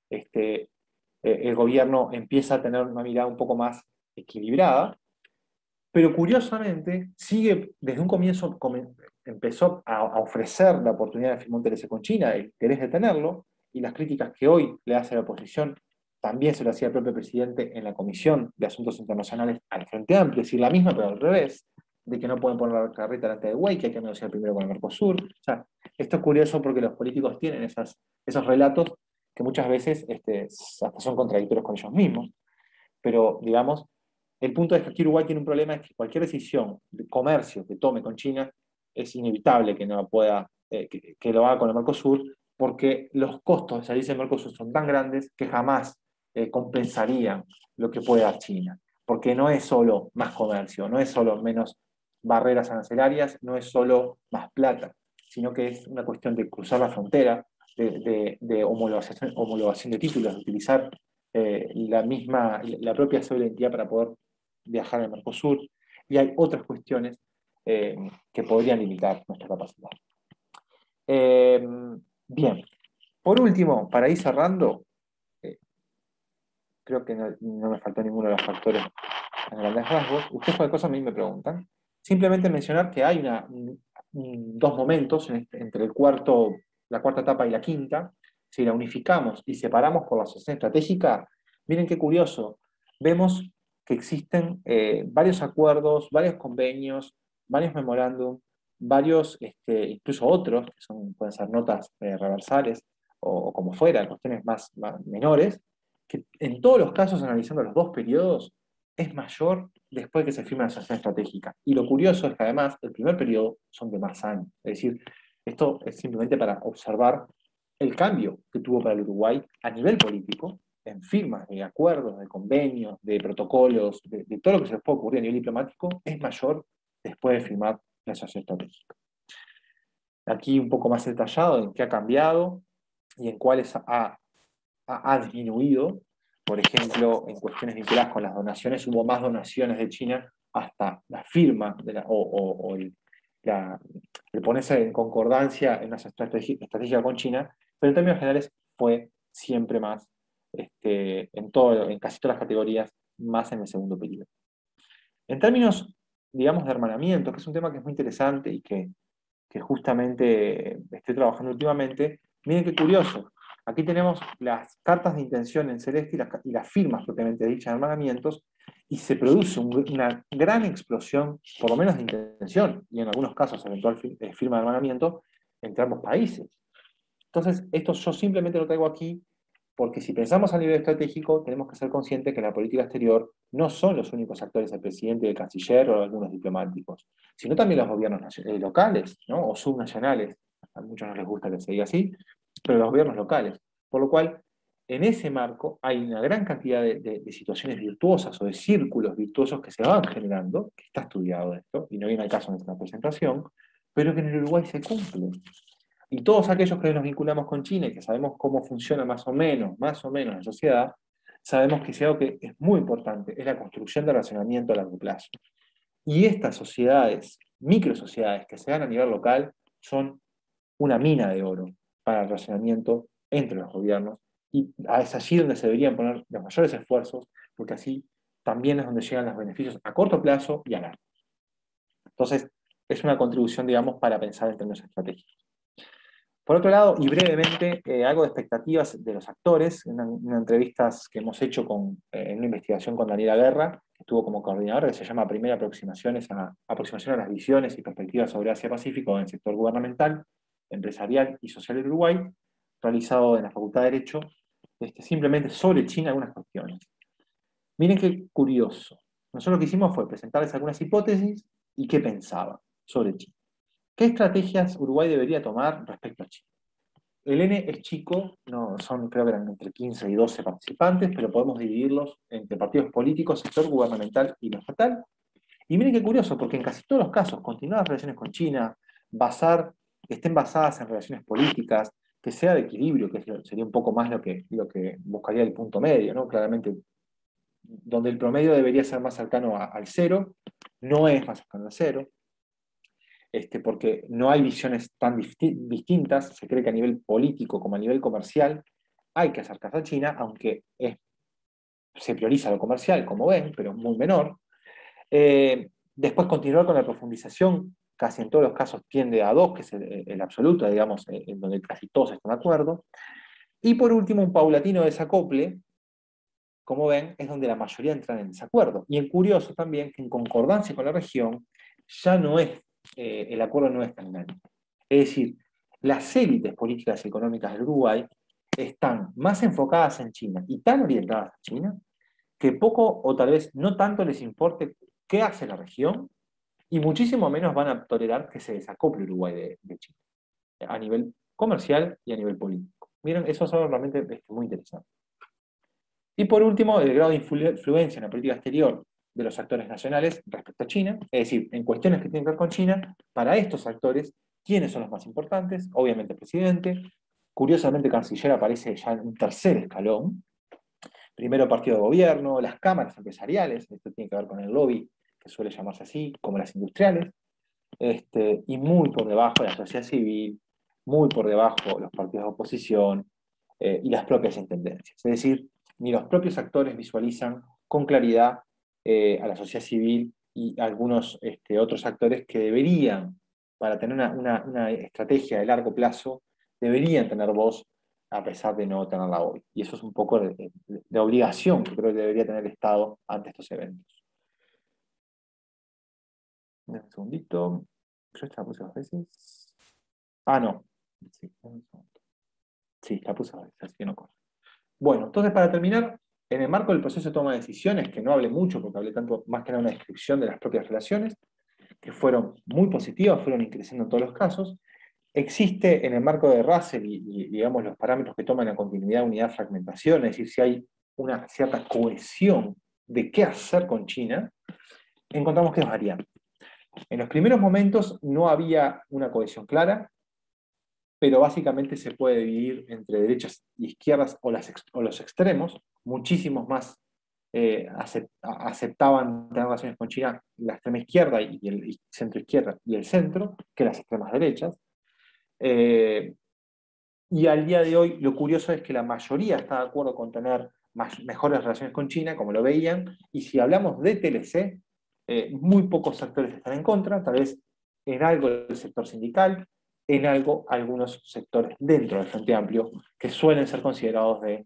este, eh, el gobierno empieza a tener una mirada un poco más equilibrada, pero curiosamente sigue, desde un comienzo come- empezó a, a ofrecer la oportunidad de firmar un T L C con China, el interés de tenerlo, y las críticas que hoy le hace la oposición también se lo hacía el propio presidente en la Comisión de Asuntos Internacionales al Frente Amplio, es decir, la misma, pero al revés, de que no pueden poner la carreta delante de Güey, que hay que negociar primero con el Mercosur. O sea, esto es curioso porque los políticos tienen esas, esos relatos que muchas veces este, hasta son contradictorios con ellos mismos, pero digamos, el punto es que aquí Uruguay tiene un problema, es que cualquier decisión de comercio que tome con China es inevitable que no pueda, eh, que, que lo haga con el Mercosur, porque los costos de salirse del Mercosur son tan grandes que jamás eh, compensarían lo que puede dar China. Porque no es solo más comercio, no es solo menos barreras arancelarias, no es solo más plata, sino que es una cuestión de cruzar la frontera, de, de, de homologación, homologación de títulos, de utilizar eh, la misma, la propia cédula de identidad para poder viajar al Mercosur, y hay otras cuestiones eh, que podrían limitar nuestra capacidad. Eh, bien, por último, para ir cerrando, eh, creo que no, no me faltó ninguno de los factores en grandes rasgos. Ustedes cualquier cosa a mí me preguntan. Simplemente mencionar que hay una, dos momentos este, entre el cuarto, la cuarta etapa y la quinta. Si la unificamos y separamos por la asociación estratégica, miren qué curioso. Vemos que existen eh, varios acuerdos, varios convenios, varios memorándum, varios, este, incluso otros, que son, pueden ser notas eh, reversales o, o como fuera, cuestiones más, más menores, que en todos los casos, analizando los dos periodos, es mayor después que se firma la asociación estratégica. Y lo curioso es que además el primer periodo son de más años. Es decir, esto es simplemente para observar el cambio que tuvo para el Uruguay a nivel político, en firmas de acuerdos, de convenios, de protocolos, de, de todo lo que se les puede ocurrir a nivel diplomático, es mayor después de firmar la asociación estratégica. Aquí un poco más detallado en qué ha cambiado y en cuáles ha, ha, ha disminuido. Por ejemplo, en cuestiones vinculadas con las donaciones, hubo más donaciones de China hasta la firma de la, o, o, o el, la, el ponerse en concordancia en una estrategia, estrategia con China, pero en términos generales fue siempre más, este, en, todo, en casi todas las categorías, más en el segundo periodo. En términos, digamos, de hermanamiento, que es un tema que es muy interesante y que, que justamente estoy trabajando últimamente, miren qué curioso. Aquí tenemos las cartas de intención en celeste y las, y las firmas propiamente dichas de hermanamientos, y se produce un, una gran explosión, por lo menos de intención, y en algunos casos eventual firma de hermanamiento, entre ambos países. Entonces, esto yo simplemente lo traigo aquí porque si pensamos a nivel estratégico, tenemos que ser conscientes que en la política exterior no son los únicos actores el presidente, el canciller o algunos diplomáticos, sino también los gobiernos eh, locales, ¿no? O subnacionales. A muchos no les gusta que se diga así, pero los gobiernos locales. Por lo cual, en ese marco hay una gran cantidad de, de, de situaciones virtuosas o de círculos virtuosos que se van generando, que está estudiado esto, y no viene al caso en esta presentación, pero que en el Uruguay se cumplen. Y todos aquellos que nos vinculamos con China y que sabemos cómo funciona más o menos, más o menos la sociedad, sabemos que si algo que es muy importante es la construcción de relacionamiento a largo plazo. Y estas sociedades, micro sociedades que se dan a nivel local, son una mina de oro para el relacionamiento entre los gobiernos. Y es allí donde se deberían poner los mayores esfuerzos, porque así también es donde llegan los beneficios a corto plazo y a largo. Entonces, es una contribución, digamos, para pensar en términos estratégicos. Por otro lado, y brevemente, eh, algo de expectativas de los actores, en una, una entrevista que hemos hecho con, eh, en una investigación con Daniela Guerra, que estuvo como coordinadora, que se llama Primera Aproximaciones a, aproximación a las visiones y perspectivas sobre Asia-Pacífico en el sector gubernamental, empresarial y social del Uruguay, realizado en la Facultad de Derecho, este, simplemente sobre China algunas cuestiones. Miren qué curioso. Nosotros lo que hicimos fue presentarles algunas hipótesis y qué pensaban sobre China. ¿Qué estrategias Uruguay debería tomar respecto a China? El N es chico, no, son creo que eran entre quince y doce participantes, pero podemos dividirlos entre partidos políticos, sector gubernamental y lo estatal. Y miren qué curioso, porque en casi todos los casos, continuar las relaciones con China, basar, que estén basadas en relaciones políticas, que sea de equilibrio, que sería un poco más lo que, lo que buscaría el punto medio, ¿no? Claramente, donde el promedio debería ser más cercano a, al cero, no es más cercano al cero. Este, porque no hay visiones tan distintas, se cree que a nivel político como a nivel comercial hay que hacer caso a China, aunque es, se prioriza lo comercial, como ven, pero muy menor. Eh, después continuar con la profundización, casi en todos los casos tiende a dos, que es el, el absoluto, digamos, en donde casi todos están de acuerdo. Y por último, un paulatino desacople, como ven, es donde la mayoría entran en desacuerdo. Y el curioso también, que en concordancia con la región, ya no es, eh, el acuerdo no es tan grande. Es decir, las élites políticas y económicas del Uruguay están más enfocadas en China y tan orientadas a China, que poco o tal vez no tanto les importe qué hace la región, y muchísimo menos van a tolerar que se desacople Uruguay de, de China, a nivel comercial y a nivel político. Miren, eso es algo realmente este, muy interesante. Y por último, el grado de influencia en la política exterior de los actores nacionales respecto a China, es decir, en cuestiones que tienen que ver con China, para estos actores, ¿quiénes son los más importantes? Obviamente el presidente. Curiosamente, canciller aparece ya en un tercer escalón. Primero partido de gobierno, las cámaras empresariales, esto tiene que ver con el lobby, que suele llamarse así, como las industriales, este, y muy por debajo la sociedad civil, muy por debajo los partidos de oposición eh, y las propias intendencias. Es decir, ni los propios actores visualizan con claridad eh, a la sociedad civil y a algunos este, otros actores que deberían, para tener una, una, una estrategia de largo plazo, deberían tener voz a pesar de no tenerla hoy. Y eso es un poco de, de, de obligación que creo que debería tener el Estado ante estos eventos. Un segundito. Yo esta la puse dos veces. Ah, no. Sí, sí, la puse dos veces, así que no corre. Bueno, entonces para terminar, en el marco del proceso de toma de decisiones, que no hablé mucho porque hablé tanto más que nada una descripción de las propias relaciones, que fueron muy positivas, fueron increciendo en todos los casos, existe en el marco de Russell y, y digamos los parámetros que toman la continuidad, unidad, fragmentación, es decir, si hay una cierta cohesión de qué hacer con China, encontramos que es variante. En los primeros momentos no había una cohesión clara, pero básicamente se puede dividir entre derechas y izquierdas o, las, o los extremos. Muchísimos más eh, aceptaban tener relaciones con China la extrema izquierda y el centro izquierda y el centro que las extremas derechas. Eh, y al día de hoy lo curioso es que la mayoría está de acuerdo con tener más, mejores relaciones con China, como lo veían, y si hablamos de T L C, eh, muy pocos actores están en contra, tal vez en algo del sector sindical, en algo algunos sectores dentro del Frente Amplio, que suelen ser considerados de,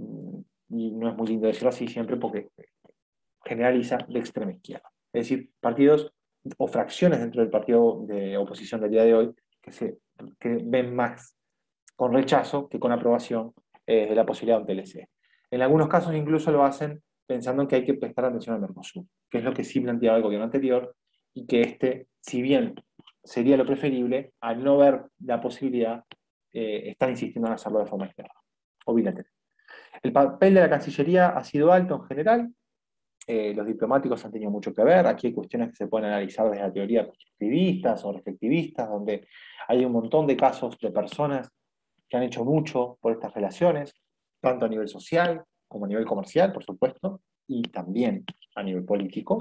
y no es muy lindo decirlo así siempre porque generaliza, de extrema izquierda. Es decir, partidos o fracciones dentro del partido de oposición del día de hoy que, se, que ven más con rechazo que con aprobación eh, de la posibilidad de un T L C. En algunos casos incluso lo hacen pensando en que hay que prestar atención al Mercosur, que es lo que sí planteaba el gobierno anterior, y que este, si bien sería lo preferible, al no ver la posibilidad, eh, están insistiendo en hacerlo de forma externa o bilateral. El papel de la Cancillería ha sido alto en general, eh, los diplomáticos han tenido mucho que ver, aquí hay cuestiones que se pueden analizar desde la teoría constructivistas o respectivistas, donde hay un montón de casos de personas que han hecho mucho por estas relaciones, tanto a nivel social como a nivel comercial, por supuesto, y también a nivel político.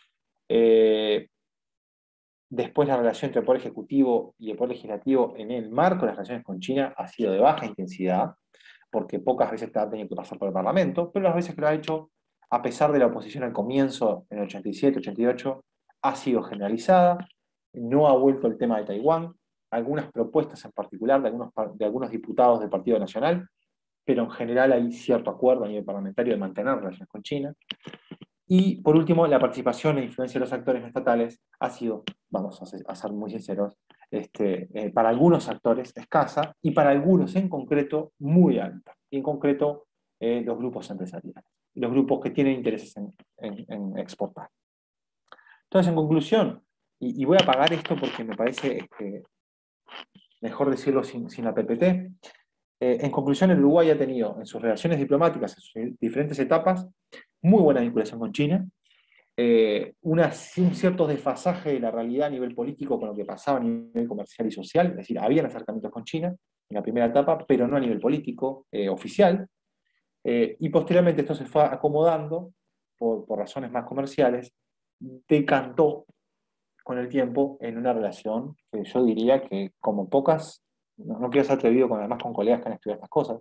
Eh, después la relación entre el Poder Ejecutivo y el Poder Legislativo en el marco de las relaciones con China ha sido de baja intensidad, porque pocas veces ha tenido que pasar por el Parlamento, pero las veces que lo ha hecho, a pesar de la oposición al comienzo, en el ochenta y siete, ochenta y ocho, ha sido generalizada, no ha vuelto el tema de Taiwán, algunas propuestas en particular de algunos, de algunos diputados del Partido Nacional, pero en general hay cierto acuerdo a nivel parlamentario de mantener relaciones con China. Y por último, la participación e influencia de los actores estatales ha sido, vamos a ser, a ser muy sinceros, este, eh, para algunos actores escasa y para algunos en concreto muy alta. Y en concreto, eh, los grupos empresariales, los grupos que tienen intereses en, en, en exportar. Entonces, en conclusión, y, y voy a apagar esto porque me parece este, mejor decirlo sin, sin la P P T, eh, en conclusión, el Uruguay ha tenido en sus relaciones diplomáticas, en sus diferentes etapas, muy buena vinculación con China, eh, una, un cierto desfasaje de la realidad a nivel político con lo que pasaba a nivel comercial y social, es decir, habían acercamientos con China en la primera etapa, pero no a nivel político eh, oficial, eh, y posteriormente esto se fue acomodando por, por razones más comerciales, decantó con el tiempo en una relación que yo diría que como pocas, no, no quiero ser atrevido con, además con colegas que han estudiado estas cosas,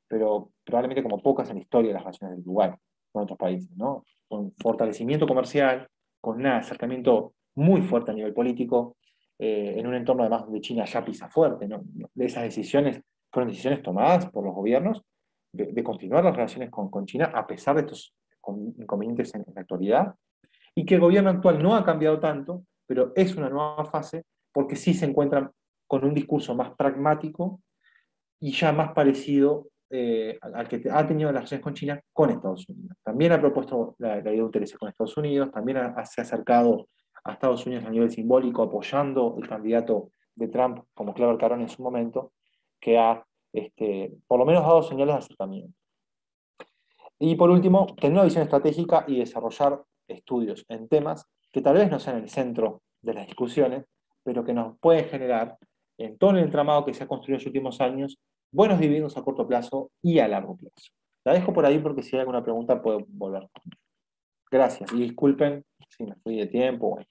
pero probablemente como pocas en la historia de las relaciones del Uruguay con otros países, ¿no? Con fortalecimiento comercial, con un acercamiento muy fuerte a nivel político, eh, en un entorno además donde China ya pisa fuerte, ¿no? De esas decisiones fueron decisiones tomadas por los gobiernos de, de continuar las relaciones con, con China a pesar de estos inconvenientes en, en la actualidad, y que el gobierno actual no ha cambiado tanto, pero es una nueva fase porque sí se encuentran con un discurso más pragmático y ya más parecido eh, al que ha tenido las relaciones con China con Estados Unidos. También ha propuesto la, la idea de intereses con Estados Unidos, también ha, se ha acercado a Estados Unidos a nivel simbólico, apoyando el candidato de Trump como Claver Carón en su momento, que ha este, por lo menos dado señales de acercamiento. Y por último, tener una visión estratégica y desarrollar estudios en temas que tal vez no sean el centro de las discusiones, pero que nos pueden generar, en todo el entramado que se ha construido en los últimos años, buenos dividendos a corto plazo y a largo plazo. La dejo por ahí porque si hay alguna pregunta puedo volver. Gracias y disculpen si me fui de tiempo. Bueno.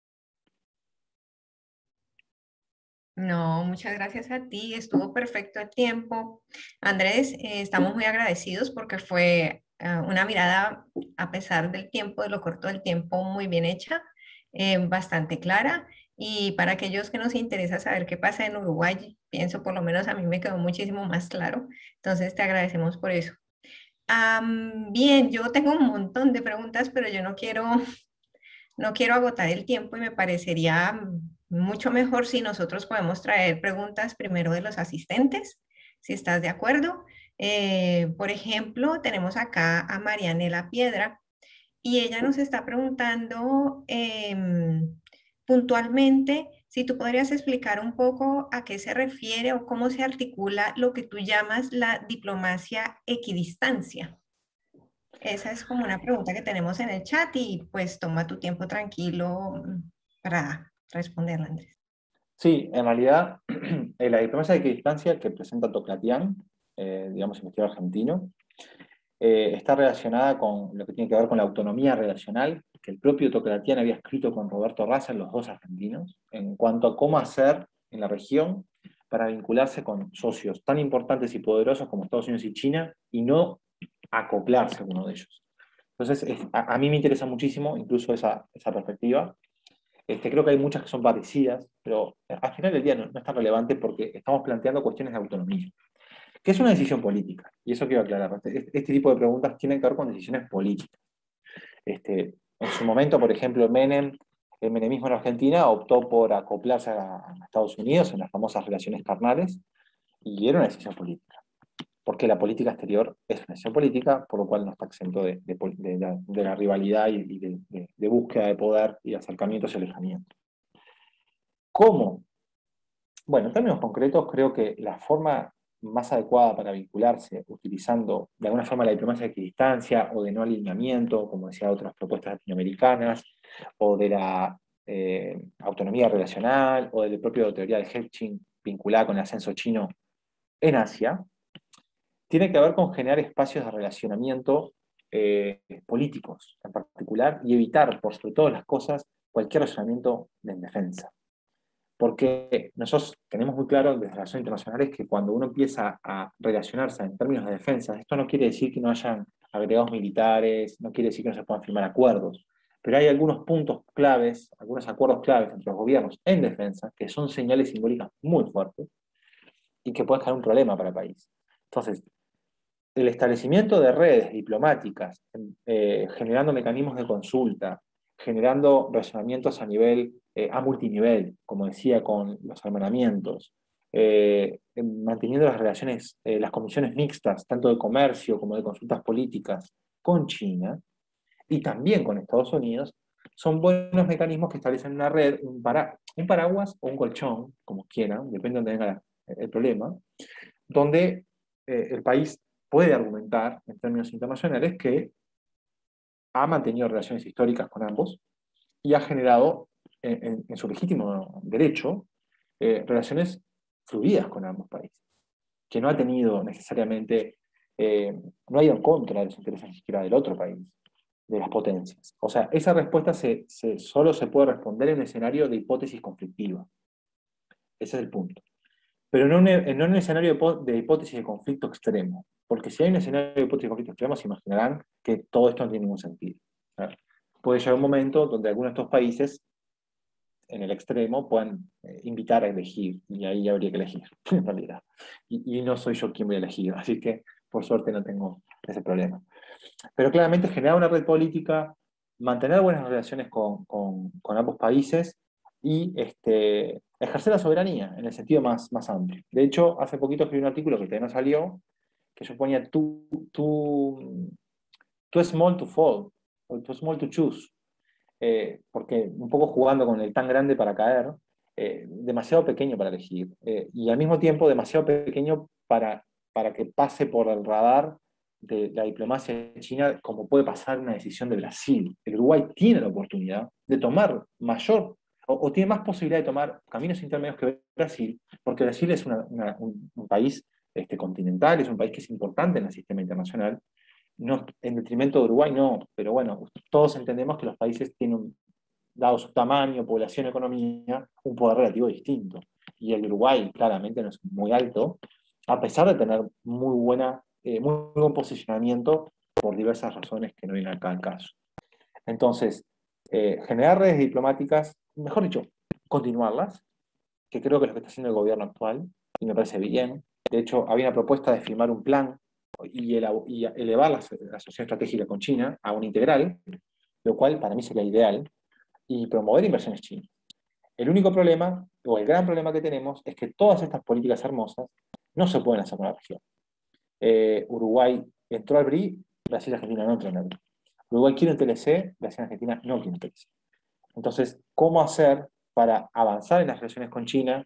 No, muchas gracias a ti, estuvo perfecto el tiempo. Andrés, eh, estamos muy agradecidos porque fue eh, una mirada, a pesar del tiempo, de lo corto del tiempo, muy bien hecha, eh, bastante clara. Y para aquellos que nos interesa saber qué pasa en Uruguay, pienso por lo menos a mí me quedó muchísimo más claro. Entonces te agradecemos por eso. Am, bien, yo tengo un montón de preguntas, pero yo no quiero no quiero agotar el tiempo y me parecería mm, mucho mejor si nosotros podemos traer preguntas primero de los asistentes, si estás de acuerdo. Eh, por ejemplo, tenemos acá a Marianela Piedra y ella nos está preguntando em, puntualmente si tú podrías explicar un poco a qué se refiere o cómo se articula lo que tú llamas la diplomacia equidistancia. Esa es como una pregunta que tenemos en el chat y pues toma tu tiempo tranquilo mm, para responderla, Andrés. Sí, en realidad, eh, la diplomacia de equidistancia que presenta Toclatián, eh, digamos, investigador argentino, eh, está relacionada con lo que tiene que ver con la autonomía relacional, que el propio Toclatián había escrito con Roberto Raza, los dos argentinos, en cuanto a cómo hacer en la región para vincularse con socios tan importantes y poderosos como Estados Unidos y China, y no acoplarse a uno de ellos. Entonces, es, a, a, mí me interesa muchísimo incluso esa, esa perspectiva. Este, creo que hay muchas que son parecidas, pero al final del día no, no es tan relevante porque estamos planteando cuestiones de autonomía, que es una decisión política, y eso quiero aclarar. Este, este tipo de preguntas tienen que ver con decisiones políticas. Este, en su momento, por ejemplo, Menem, el menemismo en Argentina optó por acoplarse a, a Estados Unidos en las famosas relaciones carnales, y era una decisión política. Porque la política exterior es una decisión política, por lo cual no está exento de, de, de, la, de la rivalidad y de, de, de búsqueda de poder y acercamientos y alejamientos. ¿Cómo? Bueno, en términos concretos, creo que la forma más adecuada para vincularse, utilizando de alguna forma la diplomacia de equidistancia o de no alineamiento, como decía otras propuestas latinoamericanas, o de la eh, autonomía relacional, o de la propia teoría del Hedging vinculada con el ascenso chino en Asia, tiene que ver con generar espacios de relacionamiento eh, políticos en particular y evitar, por sobre todas las cosas, cualquier relacionamiento de defensa. Porque nosotros tenemos muy claro desde las relaciones internacionales que cuando uno empieza a relacionarse en términos de defensa, esto no quiere decir que no hayan agregados militares, no quiere decir que no se puedan firmar acuerdos, pero hay algunos puntos claves, algunos acuerdos claves entre los gobiernos en defensa, que son señales simbólicas muy fuertes y que pueden crear un problema para el país. Entonces, el establecimiento de redes diplomáticas, eh, generando mecanismos de consulta, generando relacionamientos a nivel, eh, a multinivel, como decía, con los hermanamientos, eh, manteniendo las relaciones, eh, las comisiones mixtas, tanto de comercio como de consultas políticas, con China y también con Estados Unidos, son buenos mecanismos que establecen una red, un, para, un paraguas o un colchón, como quieran, depende de donde venga el problema, donde eh, el país puede argumentar en términos internacionales que ha mantenido relaciones históricas con ambos y ha generado, en, en, en su legítimo derecho, eh, relaciones fluidas con ambos países, que no ha tenido necesariamente, eh, no ha ido en contra de los intereses ni siquiera del otro país, de las potencias. O sea, esa respuesta se, se, solo se puede responder en un escenario de hipótesis conflictiva. Ese es el punto. Pero no, no en un escenario de hipótesis de conflicto extremo. porque si hay un escenario de hipótesis de conflicto extremo, se imaginarán que todo esto no tiene ningún sentido. ¿Verdad? Puede llegar un momento donde algunos de estos países, en el extremo, puedan eh, invitar a elegir, y ahí habría que elegir, en realidad. Y, y no soy yo quien voy a elegir, así que por suerte no tengo ese problema. Pero claramente generar una red política, mantener buenas relaciones con, con, con ambos países y este, ejercer la soberanía en el sentido más, más amplio. De hecho, hace poquito escribí un artículo que todavía no salió, que yo ponía too, too, too small to fall, o too small to choose, eh, porque un poco jugando con el tan grande para caer, eh, demasiado pequeño para elegir, eh, y al mismo tiempo demasiado pequeño para, para que pase por el radar de la diplomacia china, como puede pasar una decisión de Brasil. El Uruguay tiene la oportunidad de tomar mayor, o, o tiene más posibilidad de tomar caminos intermedios que Brasil, porque Brasil es una, una, un, un país este, continental, es un país que es importante en el sistema internacional, no, en detrimento de Uruguay no, pero bueno, todos entendemos que los países tienen, dado su tamaño, población, economía, un poder relativo distinto. Y el Uruguay claramente no es muy alto, a pesar de tener muy, buena, eh, muy buen posicionamiento por diversas razones que no vienen acá al caso. Entonces, eh, generar redes diplomáticas, mejor dicho, continuarlas, que creo que es lo que está haciendo el gobierno actual, y me parece bien. De hecho, había una propuesta de firmar un plan y, y elevar la, la asociación estratégica con China a un integral, lo cual para mí sería ideal, y promover inversiones chinas. El único problema, o el gran problema que tenemos, es que todas estas políticas hermosas no se pueden hacer con la región. Eh, Uruguay entró al B R I, Brasil y Argentina no entró en el B R I. Uruguay quiere un T L C, Brasil y Argentina no quieren un T L C. Entonces, ¿cómo hacer para avanzar en las relaciones con China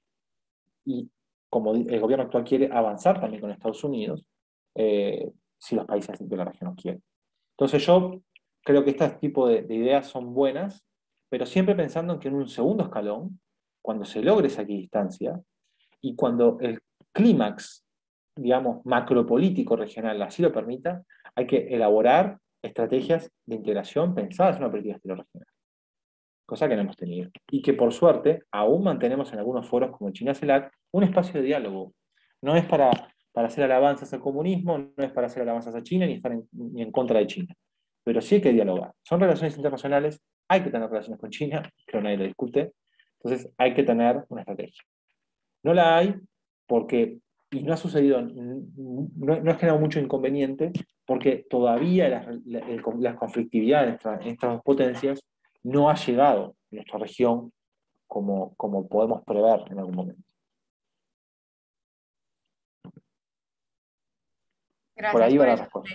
y, como el gobierno actual quiere, avanzar también con Estados Unidos, eh, si los países de la región lo quieren? Entonces yo creo que este tipo de, de ideas son buenas, pero siempre pensando en que en un segundo escalón, cuando se logre esa equidistancia y cuando el clímax, digamos, macropolítico regional así lo permita, hay que elaborar estrategias de integración pensadas en una política exterior regional, cosa que no hemos tenido. Y que por suerte aún mantenemos en algunos foros como el China CELAC un espacio de diálogo. No es para, para hacer alabanzas al comunismo, no es para hacer alabanzas a China, ni estar en, ni en contra de China. Pero sí hay que dialogar. Son relaciones internacionales, hay que tener relaciones con China, creo que nadie lo discute, entonces hay que tener una estrategia. No la hay porque, y no ha sucedido, no, no ha generado mucho inconveniente, porque todavía la, la, el, la conflictividad en estas, en estas dos potencias no ha llegado a nuestra región como, como podemos prever en algún momento. Gracias por ahí va por la eso. respuesta.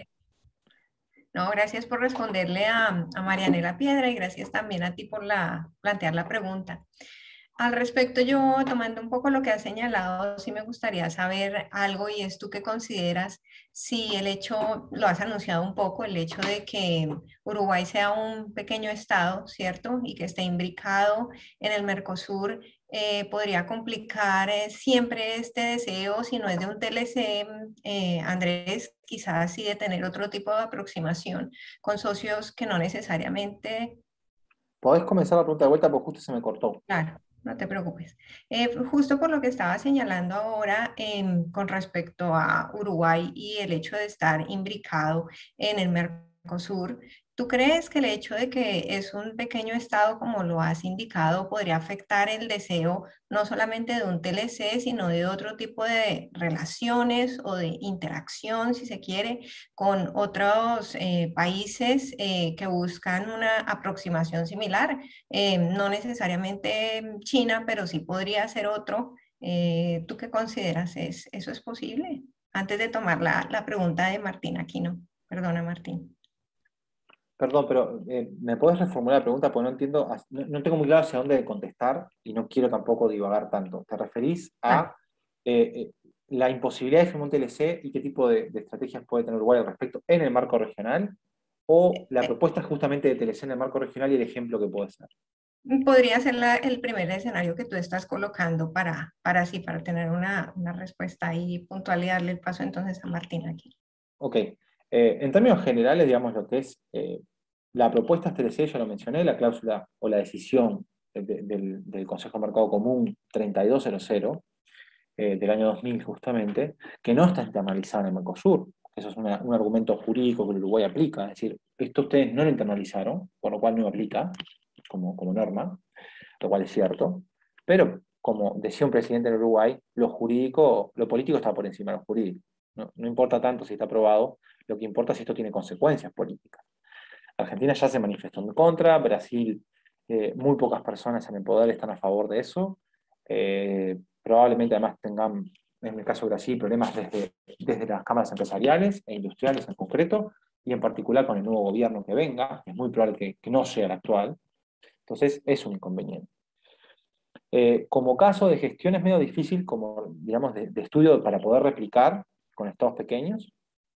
No, gracias por responderle a, a Marianela Piedra y gracias también a ti por la, plantear la pregunta. Al respecto, yo tomando un poco lo que has señalado, sí me gustaría saber algo y es tú qué consideras si el hecho, lo has anunciado un poco, el hecho de que Uruguay sea un pequeño estado, ¿cierto? Y que esté imbricado en el Mercosur, eh, podría complicar eh, siempre este deseo, si no es de un T L C, eh, Andrés, quizás sí de tener otro tipo de aproximación con socios que no necesariamente. Podés comenzar la pregunta de vuelta porque justo se me cortó. Claro, no te preocupes. Eh, justo por lo que estaba señalando ahora em, con respecto a Uruguay y el hecho de estar imbricado en el Mercosur, ¿tú crees que el hecho de que es un pequeño estado, como lo has indicado, podría afectar el deseo no solamente de un T L C, sino de otro tipo de relaciones o de interacción, si se quiere, con otros eh, países eh, que buscan una aproximación similar? Eh, no necesariamente China, pero sí podría ser otro. Eh, ¿tú qué consideras? ¿Es, eso es posible? Antes de tomar la, la pregunta de Martín Aquino. Perdona, Martín. Perdón, pero eh, ¿me podés reformular la pregunta? Porque no entiendo, no, no tengo muy claro hacia dónde contestar y no quiero tampoco divagar tanto. ¿Te referís Claro. a eh, eh, la imposibilidad de firmar un T L C y qué tipo de, de estrategias puede tener Uruguay al respecto en el marco regional? ¿O la Eh, propuesta justamente de T L C en el marco regional y el ejemplo que puede ser? Podría ser la- el primer escenario que tú estás colocando para, para sí, para tener una, una respuesta ahí puntual y darle el paso entonces a Martín aquí. Ok. Eh, en términos generales, digamos lo que es eh, la propuesta T L C, ya lo mencioné, la cláusula o la decisión de- de- del, del Consejo de Mercado Común treinta y dos cero cero, eh, del año dos mil justamente, que no está internalizada en el Mercosur. Eso es una, un argumento jurídico que el Uruguay aplica, es decir, esto ustedes no lo internalizaron, por lo cual no aplica como, como norma, lo cual es cierto, pero como decía un presidente del Uruguay, lo jurídico, lo político está por encima de lo jurídico. No, no importa tanto si está aprobado, lo que importa es si esto tiene consecuencias políticas. Argentina ya se manifestó en contra, Brasil, eh, muy pocas personas en el poder están a favor de eso. Eh, probablemente además tengan, en el caso de Brasil, problemas desde, desde las cámaras empresariales e industriales en concreto, y en particular con el nuevo gobierno que venga, es muy probable que, que no sea el actual. Entonces es un inconveniente. Eh, como caso de gestión es medio difícil, como digamos, de, de estudio para poder replicar con estados pequeños,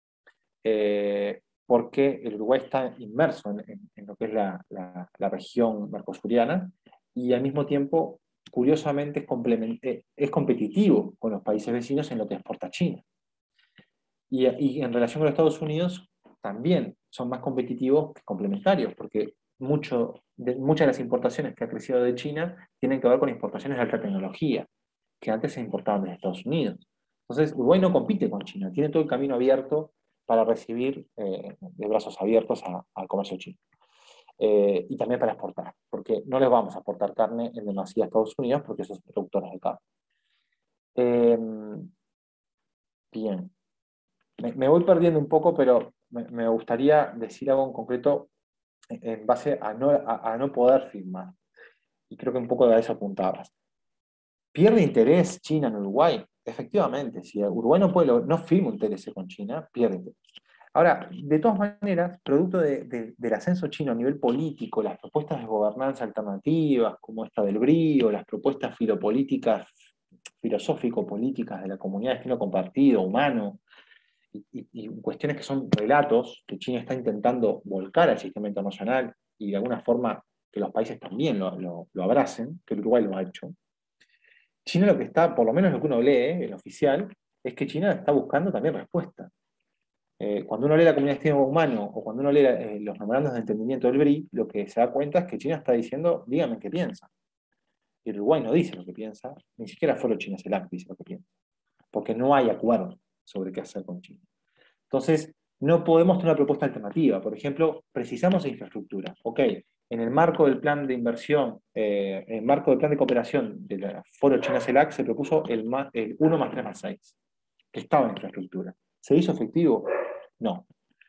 eh, porque el Uruguay está inmerso en, en, en lo que es la, la, la región mercosuriana, y al mismo tiempo, curiosamente, es, es competitivo con los países vecinos en lo que exporta China. Y, y en relación con los Estados Unidos, también son más competitivos que complementarios, porque mucho, de, muchas de las importaciones que ha crecido de China tienen que ver con importaciones de alta tecnología, que antes se importaban de Estados Unidos. Entonces, Uruguay no compite con China, tiene todo el camino abierto para recibir eh, de brazos abiertos a, al comercio chino. Eh, y también para exportar, porque no les vamos a exportar carne en demasía a Estados Unidos, porque esos son productores de carne. Eh, bien. Me, me voy perdiendo un poco, pero me, me gustaría decir algo en concreto en base a no, a, a no poder firmar. Y creo que un poco de eso apuntabas. ¿Pierde interés China en Uruguay? Efectivamente, si Uruguay no, puede, no firma un T L C con China, pierde interés. Ahora, de todas maneras, producto de, de, del ascenso chino a nivel político, las propuestas de gobernanza alternativas, como esta del brío, las propuestas filopolíticas, filosófico-políticas de la comunidad de destino compartido, humano, y, y, y cuestiones que son relatos que China está intentando volcar al sistema internacional y de alguna forma que los países también lo, lo, lo abracen, que el Uruguay lo ha hecho. China lo que está, por lo menos lo que uno lee, el oficial, es que China está buscando también respuesta. Eh, cuando uno lee la comunidad de destino humano o cuando uno lee eh, los memorandos de entendimiento del B R I, lo que se da cuenta es que China está diciendo, díganme qué piensa. Y el Uruguay no dice lo que piensa, ni siquiera Foro China CELAC dice lo que piensa, porque no hay acuerdo sobre qué hacer con China. Entonces, no podemos tener una propuesta alternativa. Por ejemplo, precisamos de infraestructura. Ok, en el marco del plan de inversión, eh, en el marco del plan de cooperación del Foro China CELAC se propuso el, más, el uno más tres más seis, que estaba en infraestructura. ¿Se hizo efectivo? No.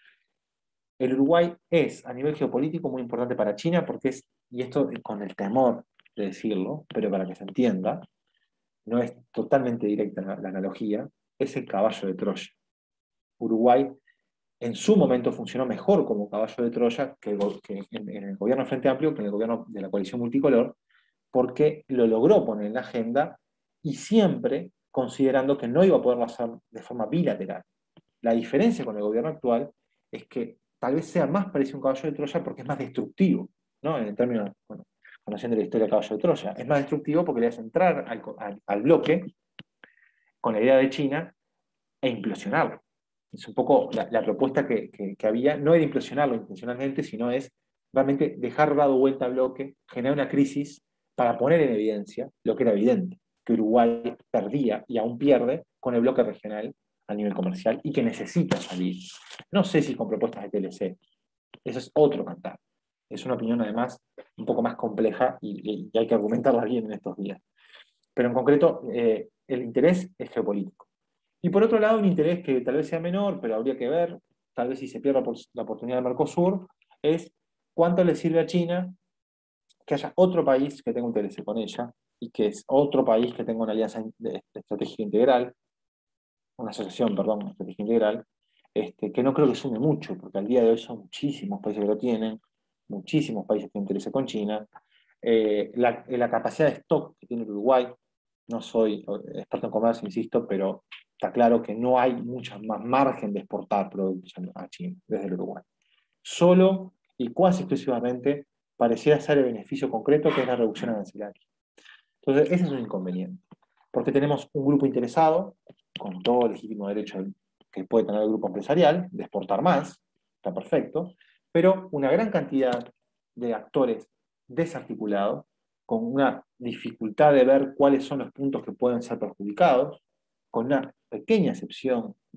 El Uruguay es, a nivel geopolítico, muy importante para China, porque es, y esto con el temor de decirlo, pero para que se entienda, no es totalmente directa la, la analogía, es el caballo de Troya. Uruguay en su momento funcionó mejor como caballo de Troya que, que en, en el gobierno Frente Amplio, que en el gobierno de la coalición multicolor, porque lo logró poner en la agenda y siempre considerando que no iba a poderlo hacer de forma bilateral. La diferencia con el gobierno actual es que tal vez sea más parecido a un caballo de Troya porque es más destructivo, ¿no? En el término, bueno, conociendo la historia del caballo de Troya, es más destructivo porque le hace entrar al, al, al bloque con la idea de China e implosionarlo. Es un poco la, la propuesta que, que, que había, no era implosionarlo intencionalmente, sino es realmente dejar dado vuelta al bloque, generar una crisis para poner en evidencia lo que era evidente, que Uruguay perdía y aún pierde con el bloque regional a nivel comercial y que necesita salir. No sé si con propuestas de T L C, eso es otro cantar. Es una opinión además un poco más compleja y, y hay que argumentarla bien en estos días. Pero en concreto, eh, el interés es geopolítico. Y por otro lado, un interés que tal vez sea menor, pero habría que ver, tal vez si se pierde la oportunidad de Mercosur, es cuánto le sirve a China que haya otro país que tenga un interés con ella y que es otro país que tenga una alianza de estrategia integral, una asociación, perdón, estrategia integral, este, que no creo que sume mucho, porque al día de hoy son muchísimos países que lo tienen, muchísimos países que interesen con China, eh, la, la capacidad de stock que tiene el Uruguay, no soy experto en comercio, insisto, pero está claro que no hay mucho más margen de exportar productos a China desde el Uruguay. Solo y casi exclusivamente pareciera ser el beneficio concreto que es la reducción arancelaria. Entonces, ese es un inconveniente, porque tenemos un grupo interesado, con todo el legítimo derecho que puede tener el grupo empresarial, de exportar más, está perfecto, pero una gran cantidad de actores desarticulados, con una dificultad de ver cuáles son los puntos que pueden ser perjudicados, con una pequeña excepción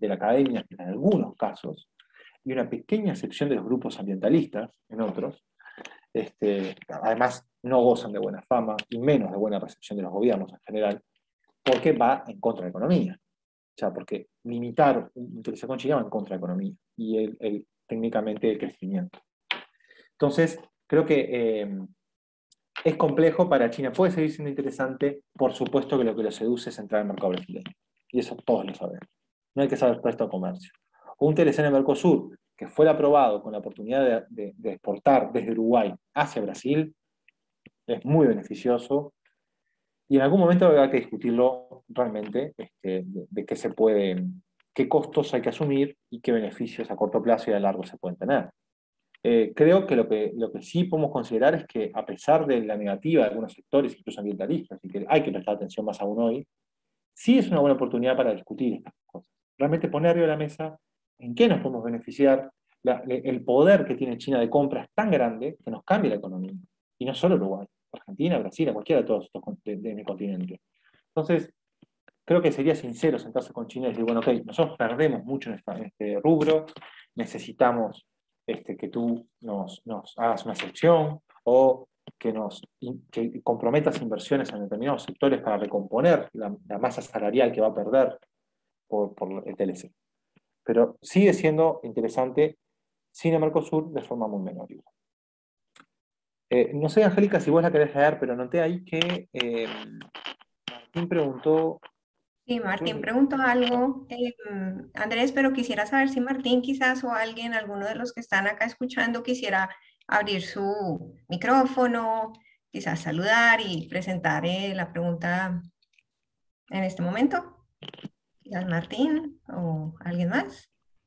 de la academia en algunos casos, y una pequeña sección de los grupos ambientalistas en otros, este, además no gozan de buena fama y menos de buena recepción de los gobiernos en general, porque va en contra de la economía. O sea, porque limitar un interés con China va en contra de la economía y el, el, técnicamente el crecimiento. Entonces, creo que eh, es complejo para China. Puede seguir siendo interesante, por supuesto que lo que lo seduce es entrar al mercado brasileño. Y eso todos lo sabemos. No hay que saber presto a comercio. Un T L C en el Mercosur, que fuera aprobado con la oportunidad de, de, de exportar desde Uruguay hacia Brasil, es muy beneficioso. Y en algún momento habrá que discutirlo realmente, este, de, de qué se puede, qué costos hay que asumir y qué beneficios a corto plazo y a largo se pueden tener. Eh, creo que lo, que lo que sí podemos considerar es que, a pesar de la negativa de algunos sectores, incluso ambientalistas, y que hay que prestar atención más aún hoy, sí es una buena oportunidad para discutir estas cosas. Realmente poner arriba de la mesa en qué nos podemos beneficiar. La, el poder que tiene China de compra es tan grande que nos cambia la economía. Y no solo Uruguay, Argentina, Brasil, a cualquiera de todos estos de, de mi continente. Entonces, creo que sería sincero sentarse con China y decir, bueno, ok, nosotros perdemos mucho en, esta, en este rubro, necesitamos este, que tú nos, nos hagas una excepción o que, nos, que comprometas inversiones en determinados sectores para recomponer la, la masa salarial que va a perder por, por el T L C. Pero sigue siendo interesante sin el Mercosur de forma muy menor. Eh, no sé, Angélica, si vos la querés leer, pero noté ahí que eh, Martín preguntó... Sí, Martín preguntó algo, eh, Andrés, pero quisiera saber si Martín quizás o alguien, alguno de los que están acá escuchando, quisiera abrir su micrófono, quizás saludar y presentar eh, la pregunta en este momento. Quizás Martín o alguien más.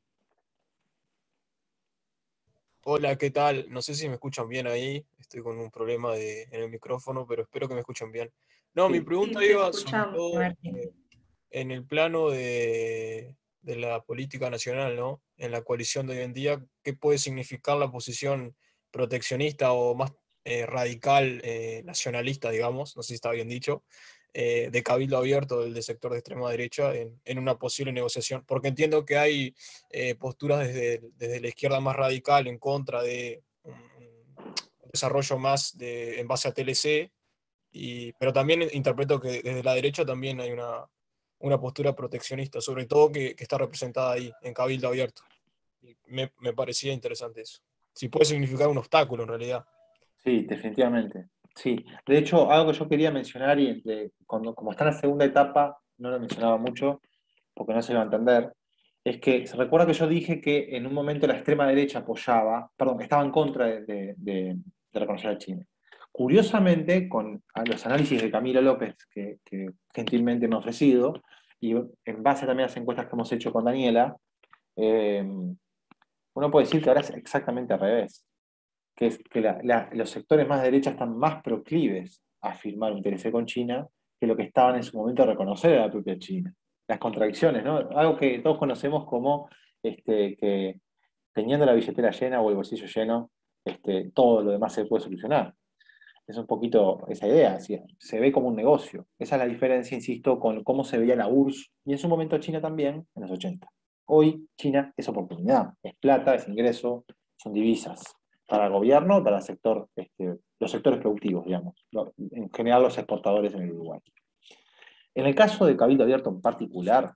Hola, ¿qué tal? No sé si me escuchan bien ahí. Estoy con un problema de, en el micrófono, pero espero que me escuchen bien. No, mi Sí. pregunta Sí, te iba sobre escuchamos. todo Martín. eh, en el plano de, de la política nacional, ¿no? En la coalición de hoy en día, ¿qué puede significar la posición proteccionista o más eh, radical, eh, nacionalista, digamos, no sé si está bien dicho, eh, de Cabildo Abierto, del, del sector de extrema derecha, en, en una posible negociación? Porque entiendo que hay eh, posturas desde, desde la izquierda más radical en contra de un, un desarrollo más de, en base a T L C, y, pero también interpreto que desde la derecha también hay una, una postura proteccionista, sobre todo que, que está representada ahí, en Cabildo Abierto. Y me, me parecía interesante eso. Si puede significar un obstáculo en realidad. Sí, definitivamente. Sí. De hecho, algo que yo quería mencionar, y de, cuando, como está en la segunda etapa, no lo mencionaba mucho, porque no se iba a entender, es que se recuerda que yo dije que en un momento la extrema derecha apoyaba, perdón, estaba en contra de, de, de, de reconocer a China. Curiosamente, con los análisis de Camilo López, que, que gentilmente me ha ofrecido, y en base también a las encuestas que hemos hecho con Daniela, eh, uno puede decir que ahora es exactamente al revés, que es que la, la, los sectores más de derecha están más proclives a firmar un T L C con China que lo que estaban en su momento a reconocer a la propia China. Las contradicciones, ¿no? Algo que todos conocemos como este, que teniendo la billetera llena o el bolsillo lleno, este, todo lo demás se puede solucionar. Es un poquito esa idea, ¿sí? Se ve como un negocio. Esa es la diferencia, insisto, con cómo se veía la U R S S y en su momento China también, en los ochenta. Hoy China es oportunidad, es plata, es ingreso, son divisas para el gobierno, para el sector, este, los sectores productivos, digamos, en general los exportadores en el Uruguay. En el caso de Cabildo Abierto en particular,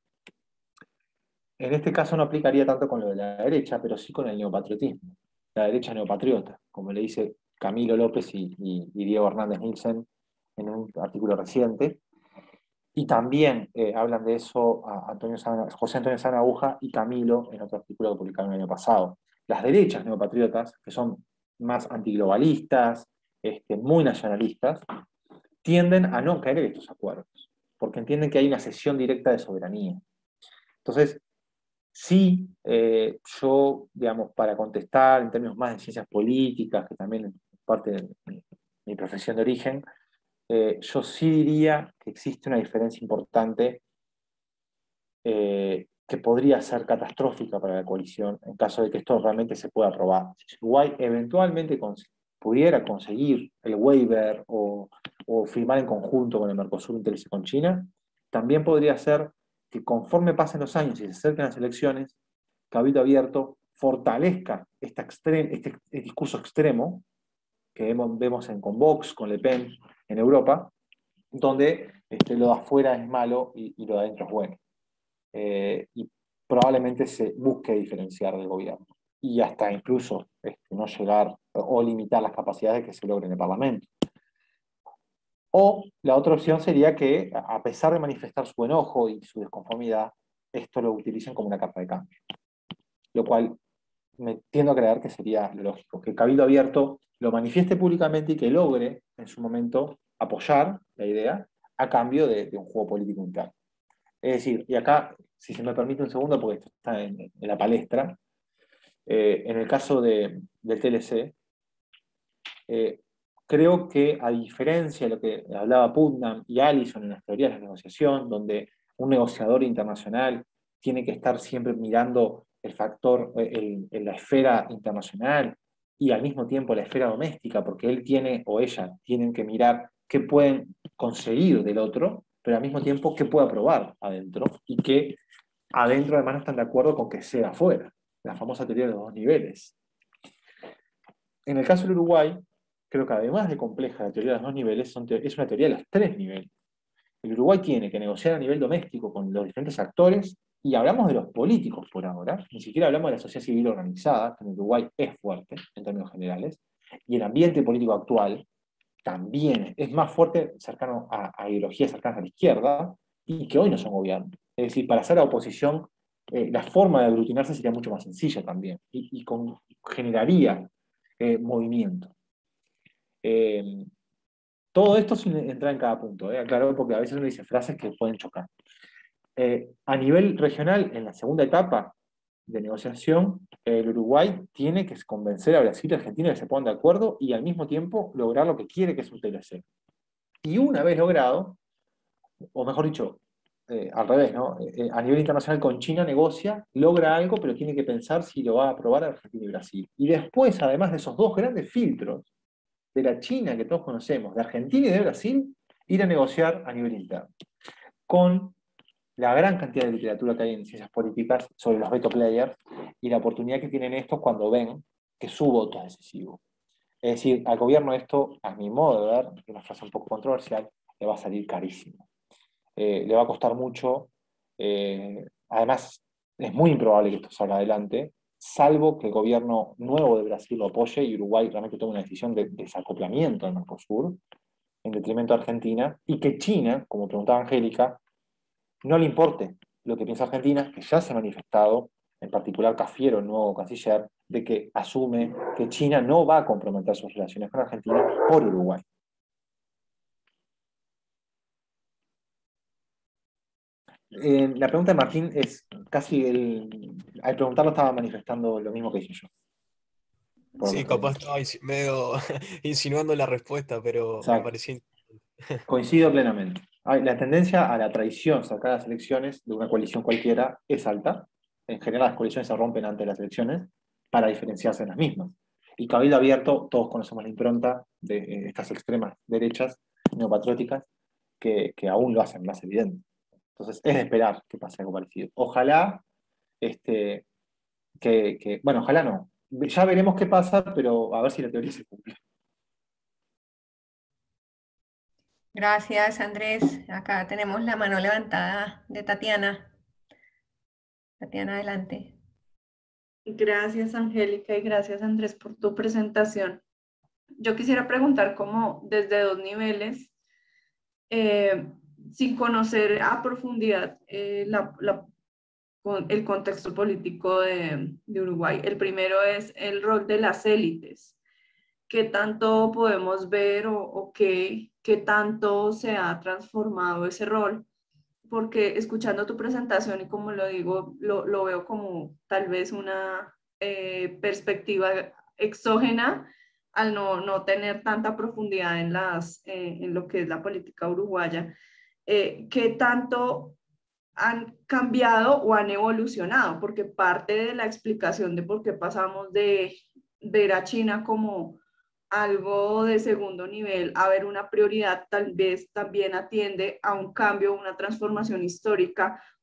en este caso no aplicaría tanto con lo de la derecha, pero sí con el neopatriotismo. La derecha neopatriota, como le dice Camilo López y, y, y Diego Hernández Nielsen en un artículo reciente. Y también eh, hablan de eso a Antonio Sana, José Antonio Sana Aguja y Camilo en otro artículo que publicaron el año pasado. Las derechas neopatriotas, que son más antiglobalistas, este, muy nacionalistas, tienden a no caer en estos acuerdos, porque entienden que hay una cesión directa de soberanía. Entonces, sí, eh, yo, digamos, para contestar en términos más de ciencias políticas, que también es parte de mi, mi profesión de origen, eh, yo sí diría que existe una diferencia importante eh, que podría ser catastrófica para la coalición en caso de que esto realmente se pueda aprobar. Si Uruguay eventualmente cons pudiera conseguir el waiver o, o firmar en conjunto con el Mercosur un T L C con China, también podría ser que conforme pasen los años y se acerquen las elecciones, Cabildo Abierto fortalezca esta extre este, este discurso extremo que vemos, vemos en, con Vox, con Le Pen en Europa, donde este, lo de afuera es malo y, y lo de adentro es bueno. Eh, y probablemente se busque diferenciar del gobierno y hasta incluso este, no llegar o limitar las capacidades que se logren en el Parlamento. O la otra opción sería que, a pesar de manifestar su enojo y su desconformidad, esto lo utilicen como una carta de cambio. Lo cual me tiendo a creer que sería lo lógico, que el Cabildo Abierto lo manifieste públicamente y que logre, en su momento, apoyar la idea a cambio de, de un juego político interno. Es decir, y acá, si se me permite un segundo, porque esto está en, en la palestra, eh, en el caso de, del T L C, eh, creo que a diferencia de lo que hablaba Putnam y Allison en las teorías de la negociación, donde un negociador internacional tiene que estar siempre mirando el factor, el, el, la esfera internacional y al mismo tiempo la esfera doméstica, porque él tiene o ella tienen que mirar qué pueden conseguir del otro, pero al mismo tiempo qué puede aprobar adentro, y que adentro además no están de acuerdo con que sea afuera, la famosa teoría de los dos niveles. En el caso del Uruguay, creo que además de compleja la teoría de los dos niveles, son es una teoría de los tres niveles. El Uruguay tiene que negociar a nivel doméstico con los diferentes actores, y hablamos de los políticos por ahora, ni siquiera hablamos de la sociedad civil organizada, que en Uruguay es fuerte en términos generales, y el ambiente político actual también es más fuerte, cercano a, a ideologías cercanas a la izquierda, y que hoy no son gobierno. Es decir, para hacer la oposición, eh, la forma de aglutinarse sería mucho más sencilla también, y, y con, generaría eh, movimiento. Eh, todo esto sin entrar en cada punto, ¿eh? Claro, porque a veces uno dice frases que pueden chocar. Eh, a nivel regional, en la segunda etapa de negociación, el Uruguay tiene que convencer a Brasil y Argentina de que se pongan de acuerdo y al mismo tiempo lograr lo que quiere, que es un T L C. Y una vez logrado, o mejor dicho, eh, al revés, ¿no? Eh, a nivel internacional con China negocia, logra algo, pero tiene que pensar si lo va a aprobar Argentina y Brasil. Y después, además de esos dos grandes filtros, de la China que todos conocemos, de Argentina y de Brasil, ir a negociar a nivel interno. Con la gran cantidad de literatura que hay en ciencias políticas sobre los veto players y la oportunidad que tienen estos cuando ven que su voto es decisivo. Es decir, al gobierno esto, a mi modo de ver, una frase un poco controversial, le va a salir carísimo. Eh, le va a costar mucho. Eh, además, es muy improbable que esto salga adelante, salvo que el gobierno nuevo de Brasil lo apoye y Uruguay realmente tome una decisión de desacoplamiento del Mercosur, en detrimento de Argentina, y que China, como preguntaba Angélica, no le importe lo que piensa Argentina, que ya se ha manifestado, en particular Cafiero, el nuevo canciller, de que asume que China no va a comprometer sus relaciones con Argentina por Uruguay. Eh, la pregunta de Martín es casi el... Al preguntarlo estaba manifestando lo mismo que hice yo. Sí, capaz estaba medio insinuando la respuesta, pero Exacto. Me parecía... Coincido plenamente. La tendencia a la traición cerca de las elecciones de una coalición cualquiera es alta. En general las coaliciones se rompen antes de las elecciones para diferenciarse en las mismas. Y Cabildo Abierto, todos conocemos la impronta de eh, estas extremas derechas neopatrióticas que, que aún lo hacen más evidente. Entonces es de esperar que pase algo parecido. Ojalá, este, que, que, bueno, ojalá no. Ya veremos qué pasa, pero a ver si la teoría se cumple. Gracias, Andrés. Acá tenemos la mano levantada de Tatiana. Tatiana, adelante. Gracias, Angélica, y gracias, Andrés, por tu presentación. Yo quisiera preguntar cómo desde dos niveles, eh, sin conocer a profundidad eh, la, la, el contexto político de, de Uruguay. El primero es el rol de las élites. ¿Qué tanto podemos ver o, o qué, qué tanto se ha transformado ese rol? Porque escuchando tu presentación y como lo digo, lo, lo veo como tal vez una eh, perspectiva exógena al no, no tener tanta profundidad en, las, eh, en lo que es la política uruguaya. Eh, ¿Qué tanto han cambiado o han evolucionado? Porque parte de la explicación de por qué pasamos de ver a China como algo de segundo nivel a ver una prioridad tal vez también atiende a un cambio, una transformación histórica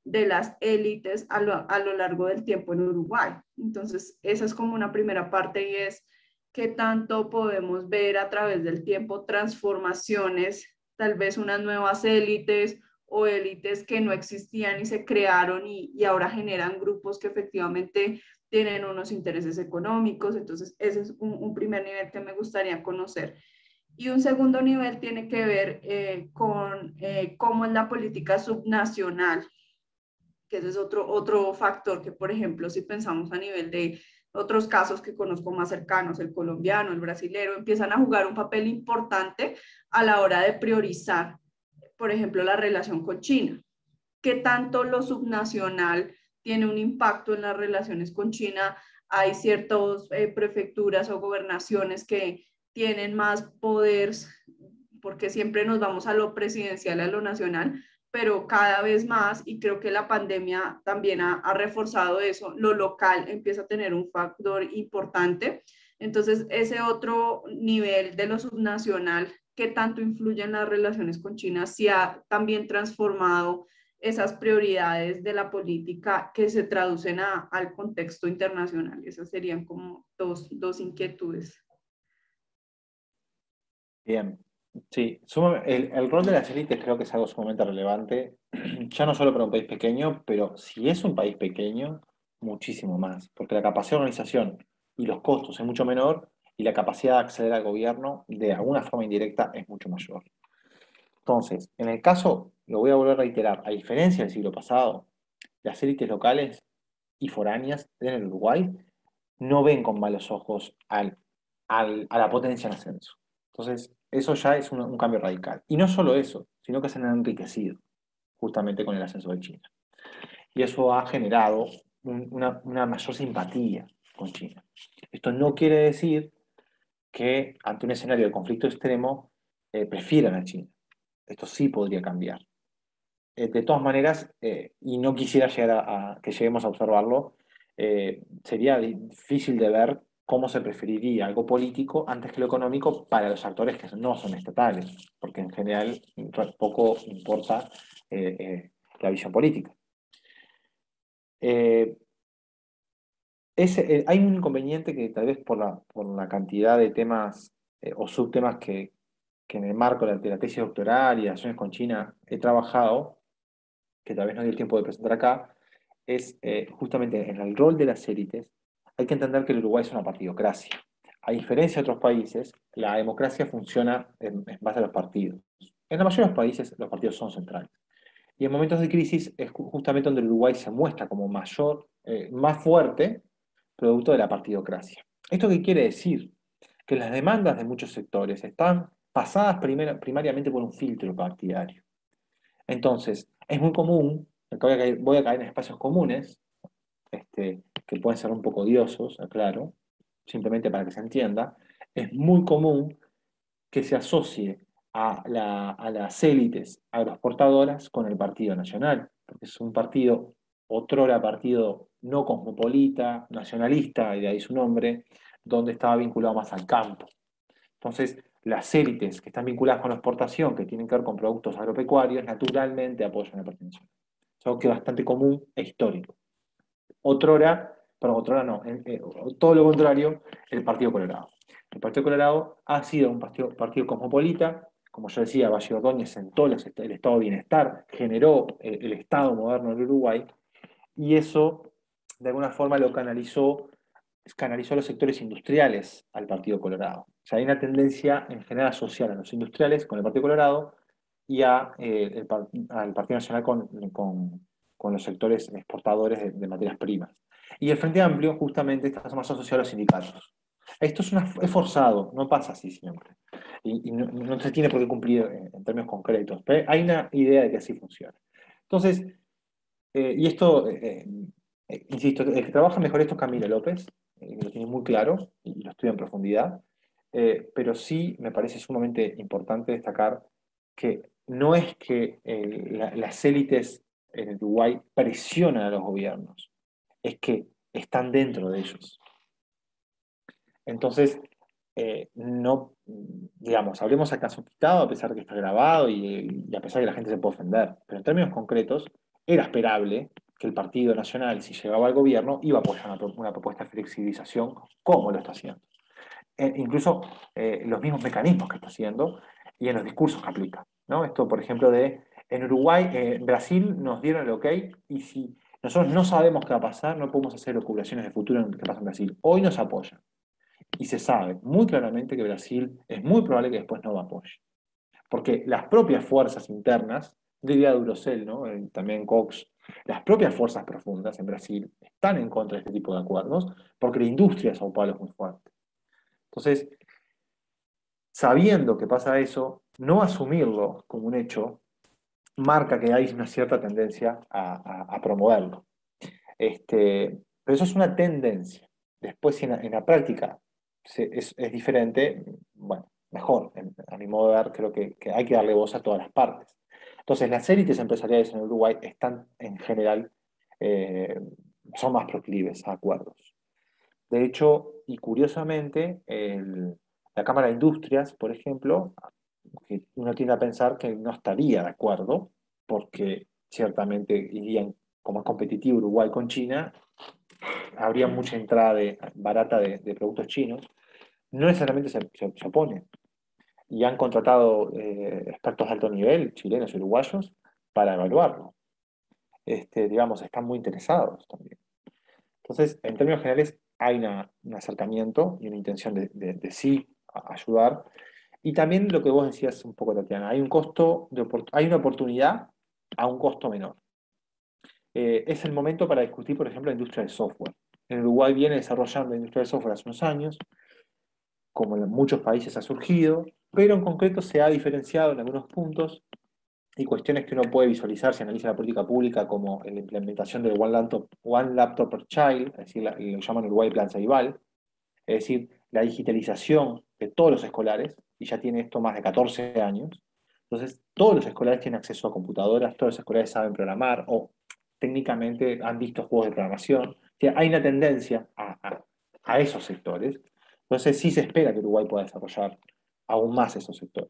de las élites a lo, a lo largo del tiempo en Uruguay. Entonces, esa es como una primera parte y es qué tanto podemos ver a través del tiempo transformaciones, tal vez unas nuevas élites o élites que no existían y se crearon y, y ahora generan grupos que efectivamente tienen unos intereses económicos. Entonces, ese es un, un primer nivel que me gustaría conocer. Y un segundo nivel tiene que ver eh, con eh, cómo es la política subnacional, que ese es otro, otro factor que, por ejemplo, si pensamos a nivel de otros casos que conozco más cercanos, el colombiano, el brasilero, empiezan a jugar un papel importante a la hora de priorizar, por ejemplo, la relación con China. ¿Qué tanto lo subnacional tiene un impacto en las relaciones con China? Hay ciertas eh, prefecturas o gobernaciones que tienen más poder, porque siempre nos vamos a lo presidencial, a lo nacional, pero cada vez más, y creo que la pandemia también ha, ha reforzado eso, lo local empieza a tener un factor importante. Entonces, ese otro nivel de lo subnacional, ¿qué tanto influye en las relaciones con China? Si ha también transformado esas prioridades de la política que se traducen a, al contexto internacional. Esas serían como dos, dos inquietudes. Bien, sí, suma- el, el rol de las élites creo que es algo sumamente relevante, ya no solo para un país pequeño, pero si es un país pequeño, muchísimo más, porque la capacidad de organización y los costos es mucho menor y la capacidad de acceder al gobierno de alguna forma indirecta es mucho mayor. Entonces, en el caso, lo voy a volver a reiterar, a diferencia del siglo pasado, las élites locales y foráneas en el Uruguay no ven con malos ojos al, al- a la potencia en ascenso. Entonces, eso ya es un, un cambio radical. Y no solo eso, sino que se han enriquecido justamente con el ascenso de China. Y eso ha generado un- una, una mayor simpatía con China. Esto no quiere decir que ante un escenario de conflicto extremo eh, prefieran a China. Esto sí podría cambiar. Eh, de todas maneras, eh, y no quisiera llegar a, a que lleguemos a observarlo, eh, sería difícil de ver cómo se preferiría algo político antes que lo económico para los actores que no son estatales, porque en general poco importa eh, eh, la visión política. Eh, es, eh, hay un inconveniente que tal vez por la, por la cantidad de temas eh, o subtemas que, que en el marco de la, de la tesis doctoral y de acciones con China he trabajado, que tal vez no dio el tiempo de presentar acá, es eh, justamente en el rol de las élites. Hay que entender que el Uruguay es una partidocracia. A diferencia de otros países, la democracia funciona en, en base a los partidos. En la mayoría de los países, los partidos son centrales. Y en momentos de crisis es justamente donde el Uruguay se muestra como mayor, eh, más fuerte, producto de la partidocracia. ¿Esto qué quiere decir? Que las demandas de muchos sectores están pasadas primera, primariamente por un filtro partidario. Entonces, es muy común, voy a caer, voy a caer en espacios comunes, este, que pueden ser un poco odiosos, aclaro, simplemente para que se entienda, es muy común que se asocie a, la, a las élites agroexportadoras con el Partido Nacional, porque es un partido, otrora partido no cosmopolita, nacionalista, y de ahí su nombre, donde estaba vinculado más al campo. Entonces, las élites que están vinculadas con la exportación, que tienen que ver con productos agropecuarios, naturalmente apoyan el Partido Nacional. Es algo que es bastante común e histórico. Otrora, pero otrora no, eh, eh, todo lo contrario, el Partido Colorado. El Partido Colorado ha sido un partido, partido cosmopolita, como yo decía, Valle Ordóñez sentó el estado de bienestar, generó el, el Estado moderno del Uruguay, y eso de alguna forma lo canalizó, canalizó a los sectores industriales al Partido Colorado. O sea, hay una tendencia en general social a los industriales con el Partido Colorado y a, eh, el, al Partido Nacional con, con, con, los sectores exportadores de, de materias primas. Y el Frente Amplio justamente está más asociado a los sindicatos. Esto es, una, es forzado, no pasa así siempre. Y, y no, no se tiene por qué cumplir en, en términos concretos, pero hay una idea de que así funciona. Entonces, eh, y esto, eh, eh, insisto, el que trabaja mejor esto es Camilo López, eh, lo tiene muy claro y lo estudia en profundidad, eh, pero sí me parece sumamente importante destacar que no es que eh, la, las élites en Uruguay presionan a los gobiernos, es que están dentro de ellos. Entonces, eh, no, digamos, hablemos a caso quitado, a pesar de que está grabado y, y a pesar de que la gente se puede ofender, pero en términos concretos, era esperable que el Partido Nacional, si llegaba al gobierno, iba a apoyar una, una propuesta de flexibilización como lo está haciendo. Eh, incluso eh, los mismos mecanismos que está haciendo y en los discursos que aplica, ¿no? Esto, por ejemplo, de en Uruguay, eh, en Brasil nos dieron el ok, y si nosotros no sabemos qué va a pasar, no podemos hacer locuraciones de futuro en lo que pasa en Brasil. Hoy nos apoyan. Y se sabe muy claramente que Brasil es muy probable que después no lo apoye. Porque las propias fuerzas internas, diría Durocell, ¿no? Eh, también Cox, las propias fuerzas profundas en Brasil están en contra de este tipo de acuerdos porque la industria de Sao Paulo es muy fuerte. Entonces, sabiendo que pasa eso, no asumirlo como un hecho marca que hay una cierta tendencia a, a, a promoverlo. Este, pero eso es una tendencia. Después, si en, la, en la práctica se, es, es diferente, bueno, mejor. En, a mi modo de ver, creo que, que hay que darle voz a todas las partes. Entonces, las élites empresariales en Uruguay están, en general, eh, son más proclives a acuerdos. De hecho, y curiosamente, el, la Cámara de Industrias, por ejemplo, que uno tiende a pensar que no estaría de acuerdo, porque ciertamente irían, como es competitivo Uruguay con China, habría mucha entrada de, barata de, de productos chinos, no necesariamente se, se, se oponen. Y han contratado eh, expertos de alto nivel, chilenos y uruguayos, para evaluarlo. Este, digamos, están muy interesados también. Entonces, en términos generales, hay una, un acercamiento y una intención de, de, de sí ayudar. Y también lo que vos decías un poco, Tatiana, hay un costo, de, hay una oportunidad a un costo menor. Eh, es el momento para discutir, por ejemplo, la industria del software. En Uruguay viene desarrollando la industria del software hace unos años, como en muchos países ha surgido, pero en concreto se ha diferenciado en algunos puntos y cuestiones que uno puede visualizar si analiza la política pública, como la implementación del One Laptop, One Laptop per Child, es decir, la, lo que llaman Uruguay Plan Ceibal, es decir, la digitalización de todos los escolares, y ya tiene esto más de catorce años. Entonces, todos los escolares tienen acceso a computadoras, todos los escolares saben programar, o técnicamente han visto juegos de programación. O sea, hay una tendencia a, a, a esos sectores. Entonces, sí se espera que Uruguay pueda desarrollar aún más esos sectores.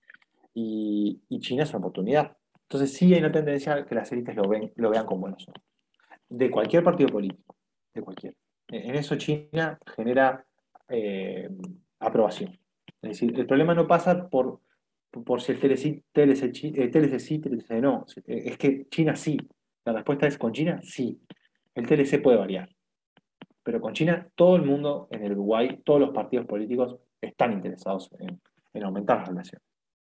Y, y China es una oportunidad. Entonces, sí hay una tendencia a que las élites lo, ven, lo vean con buenos ojos. De cualquier partido político, de cualquier. En eso China genera eh, aprobación. Es decir, el problema no pasa por, por si el T L C, T L C, eh, T L C sí, T L C no. Es que China sí. La respuesta es con China sí. El T L C puede variar. Pero con China, todo el mundo en el Uruguay, todos los partidos políticos están interesados en, en aumentar las relaciones.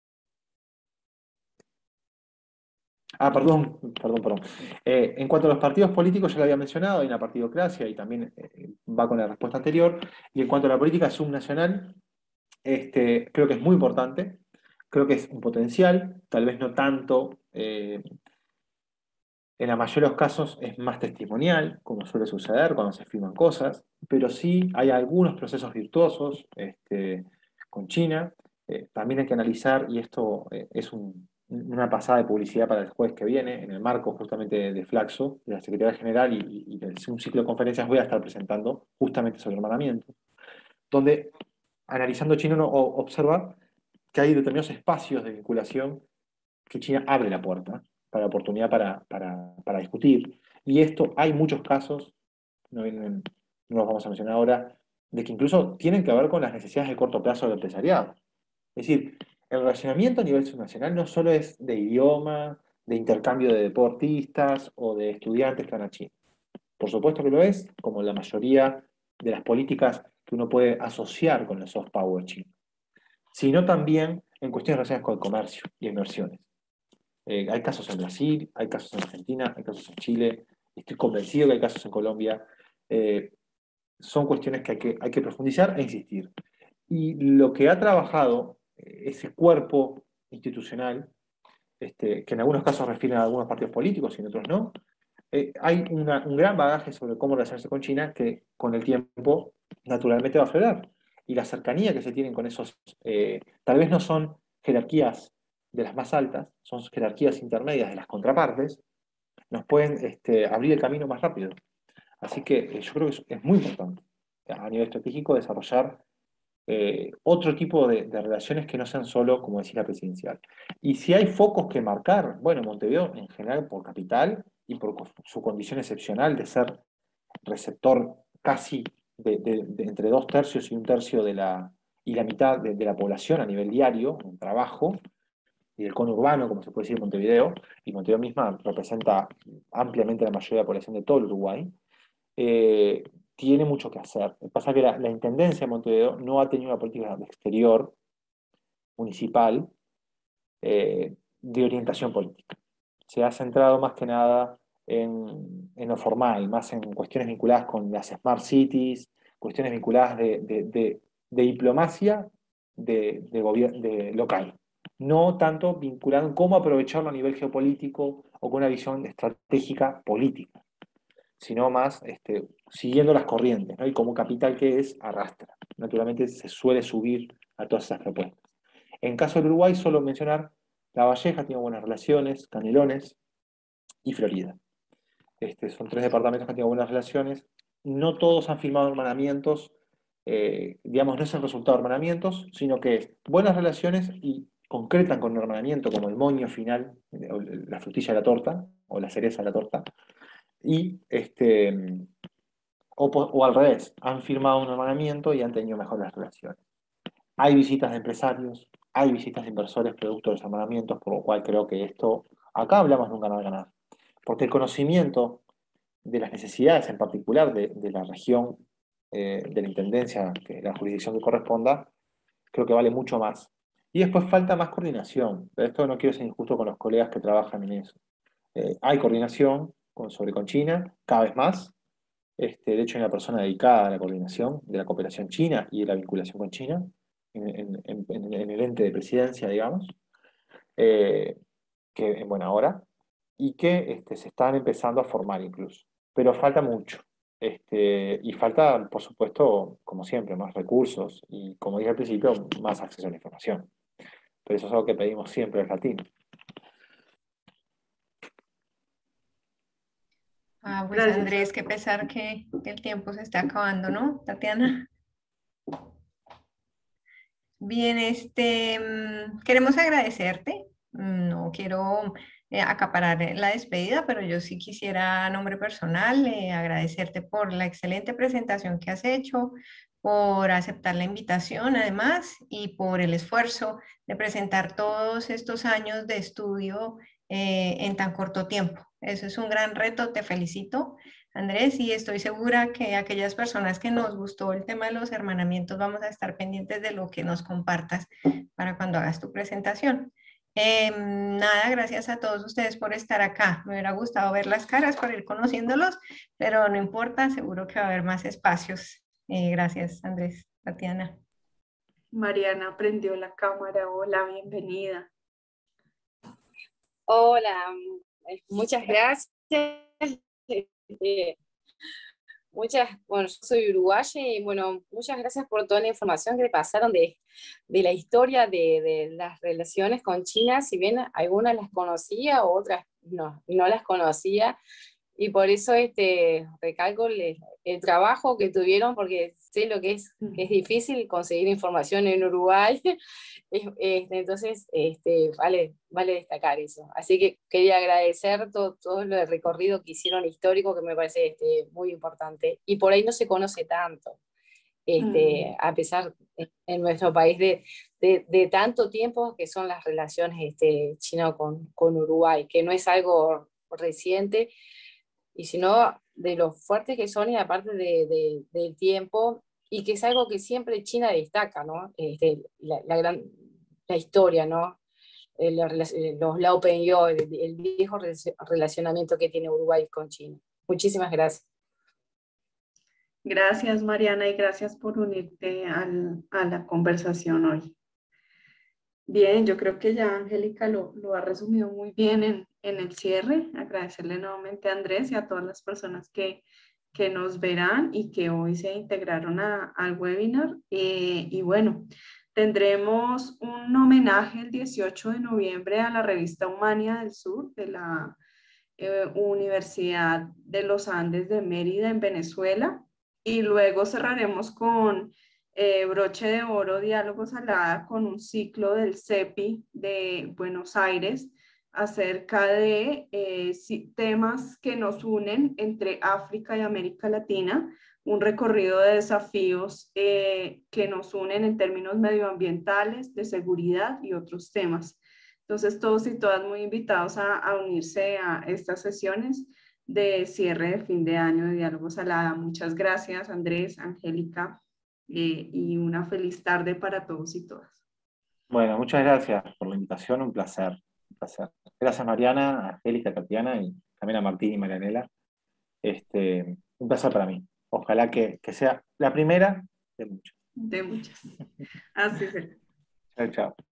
Ah, perdón, perdón, perdón. Eh, en cuanto a los partidos políticos, ya lo había mencionado, hay una partidocracia y también eh, va con la respuesta anterior. Y en cuanto a la política subnacional, este, creo que es muy importante, creo que es un potencial, tal vez no tanto, eh, en la mayoría de los casos es más testimonial, como suele suceder cuando se firman cosas, pero sí hay algunos procesos virtuosos este, con China. Eh, también hay que analizar, y esto eh, es un una pasada de publicidad para el jueves que viene, en el marco justamente de, de Flaxo, de la Secretaría General, y, y de un ciclo de conferencias voy a estar presentando justamente sobre hermanamiento, donde analizando China uno observa que hay determinados espacios de vinculación que China abre la puerta para la oportunidad para, para, para discutir. Y esto hay muchos casos, no, no, no los vamos a mencionar ahora, de que incluso tienen que ver con las necesidades de corto plazo del empresariado. Es decir, el relacionamiento a nivel subnacional no solo es de idioma, de intercambio de deportistas o de estudiantes que van a China. Por supuesto que lo es, como la mayoría de las políticas que uno puede asociar con el soft power chino, sino también en cuestiones relacionadas con el comercio y inversiones. Eh, hay casos en Brasil, hay casos en Argentina, hay casos en Chile, estoy convencido que hay casos en Colombia. Eh, son cuestiones que hay, que hay que profundizar e insistir. Y lo que ha trabajado ese cuerpo institucional, este, que en algunos casos refieren a algunos partidos políticos y en otros no, eh, hay una, un gran bagaje sobre cómo relacionarse con China que con el tiempo naturalmente va a aflorar. Y la cercanía que se tienen con esos, eh, tal vez no son jerarquías de las más altas, son jerarquías intermedias de las contrapartes, nos pueden este, abrir el camino más rápido. Así que eh, yo creo que es, es muy importante a nivel estratégico desarrollar eh, otro tipo de, de relaciones que no sean solo, como decía, la presidencial. Y si hay focos que marcar, bueno, Montevideo en general por capital y por su condición excepcional de ser receptor casi de, de, de entre dos tercios y un tercio de la, y la mitad de, de la población a nivel diario, en trabajo, y del conurbano, como se puede decir, Montevideo, y Montevideo misma representa ampliamente la mayoría de la población de todo el Uruguay, eh, tiene mucho que hacer. Lo que pasa es que la, la Intendencia de Montevideo no ha tenido una política de exterior municipal eh, de orientación política. Se ha centrado más que nada en, en lo formal, más en cuestiones vinculadas con las smart cities, cuestiones vinculadas de, de, de, de diplomacia de, de, gobierno, de local. No tanto vinculado en cómo aprovecharlo a nivel geopolítico o con una visión estratégica política, sino más este, siguiendo las corrientes, ¿no? Y como capital que es, arrastra. Naturalmente se suele subir a todas esas propuestas. En caso del Uruguay, solo mencionar La Valleja tiene buenas relaciones, Canelones y Florida. Este, son tres departamentos que tienen buenas relaciones. No todos han firmado hermanamientos, eh, digamos, no es el resultado de hermanamientos, sino que es buenas relaciones y concretan con un hermanamiento como el moño final, la frutilla de la torta, o la cereza de la torta, y este, o, o al revés, han firmado un hermanamiento y han tenido mejores relaciones. Hay visitas de empresarios, hay visitas de inversores producto de los hermanamientos, por lo cual creo que esto, acá hablamos de un ganar-ganar, porque el conocimiento de las necesidades en particular de, de la región, eh, de la intendencia, que la jurisdicción que corresponda, creo que vale mucho más. Y después falta más coordinación, pero esto no quiero ser injusto con los colegas que trabajan en eso. Eh, hay coordinación con, sobre con China, cada vez más. Este, de hecho, hay una persona dedicada a la coordinación de la cooperación china y de la vinculación con China en, en, en, en el ente de presidencia, digamos, eh, que en buena hora, y que este, se están empezando a formar incluso. Pero falta mucho. Este, y falta, por supuesto, como siempre, más recursos y, como dije al principio, más acceso a la información. Pero eso es algo que pedimos siempre al latinos. Ah, pues Gracias. Andrés, qué pesar que, que el tiempo se está acabando, ¿no, Tatiana? Bien, este, mm, queremos agradecerte. Mm, No quiero eh, acaparar eh, la despedida, pero yo sí quisiera, a nombre personal, eh, agradecerte por la excelente presentación que has hecho, por aceptar la invitación, además, y por el esfuerzo de presentar todos estos años de estudio eh, en tan corto tiempo. Eso es un gran reto, te felicito. Andrés, y estoy segura que aquellas personas que nos gustó el tema de los hermanamientos vamos a estar pendientes de lo que nos compartas para cuando hagas tu presentación. Eh, nada, gracias a todos ustedes por estar acá. Me hubiera gustado ver las caras para ir conociéndolos, pero no importa, seguro que va a haber más espacios. Eh, gracias, Andrés, Tatiana. Mariana prendió la cámara. Hola, bienvenida. Hola, muchas gracias. Eh, muchas, bueno, yo soy uruguaya y bueno, muchas gracias por toda la información que pasaron de, de la historia de, de las relaciones con China, si bien algunas las conocía, otras no, no las conocía. Y por eso este, recalco el, el trabajo que tuvieron, porque sé lo que es, que es difícil conseguir información en Uruguay. Este, entonces, este, vale, vale destacar eso. Así que quería agradecer todo, todo el recorrido que hicieron histórico, que me parece este, muy importante. Y por ahí no se conoce tanto, este, Mm. a pesar en, en nuestro país de, de, de tanto tiempo que son las relaciones este, chino con, con Uruguay, que no es algo reciente, y sino de lo fuertes que son y aparte de, de, del tiempo, y que es algo que siempre China destaca, ¿no? Este, la, la, gran, la historia, ¿no? El, los Lao Penyo, el, el viejo relacionamiento que tiene Uruguay con China. Muchísimas gracias. Gracias, Mariana, y gracias por unirte al, a la conversación hoy. Bien, yo creo que ya Angélica lo, lo ha resumido muy bien en, en el cierre. Agradecerle nuevamente a Andrés y a todas las personas que, que nos verán y que hoy se integraron a, al webinar. Eh, y bueno, tendremos un homenaje el dieciocho de noviembre a la revista Humania del Sur de la eh, Universidad de los Andes de Mérida en Venezuela. Y luego cerraremos con eh, broche de oro, diálogo salada, con un ciclo del CEPI de Buenos Aires acerca de eh, si, temas que nos unen entre África y América Latina, un recorrido de desafíos eh, que nos unen en términos medioambientales, de seguridad y otros temas. Entonces, todos y todas muy invitados a, a unirse a estas sesiones de cierre de fin de año de Diálogo Salada. Muchas gracias, Andrés, Angélica, eh, y una feliz tarde para todos y todas. Bueno, muchas gracias por la invitación, un placer, un placer. Gracias Mariana, Angélica, Tatiana y también a Martín y Marianela. Este, un placer para mí. Ojalá que, que sea la primera de muchas. De muchas. Así será. Chao, chao.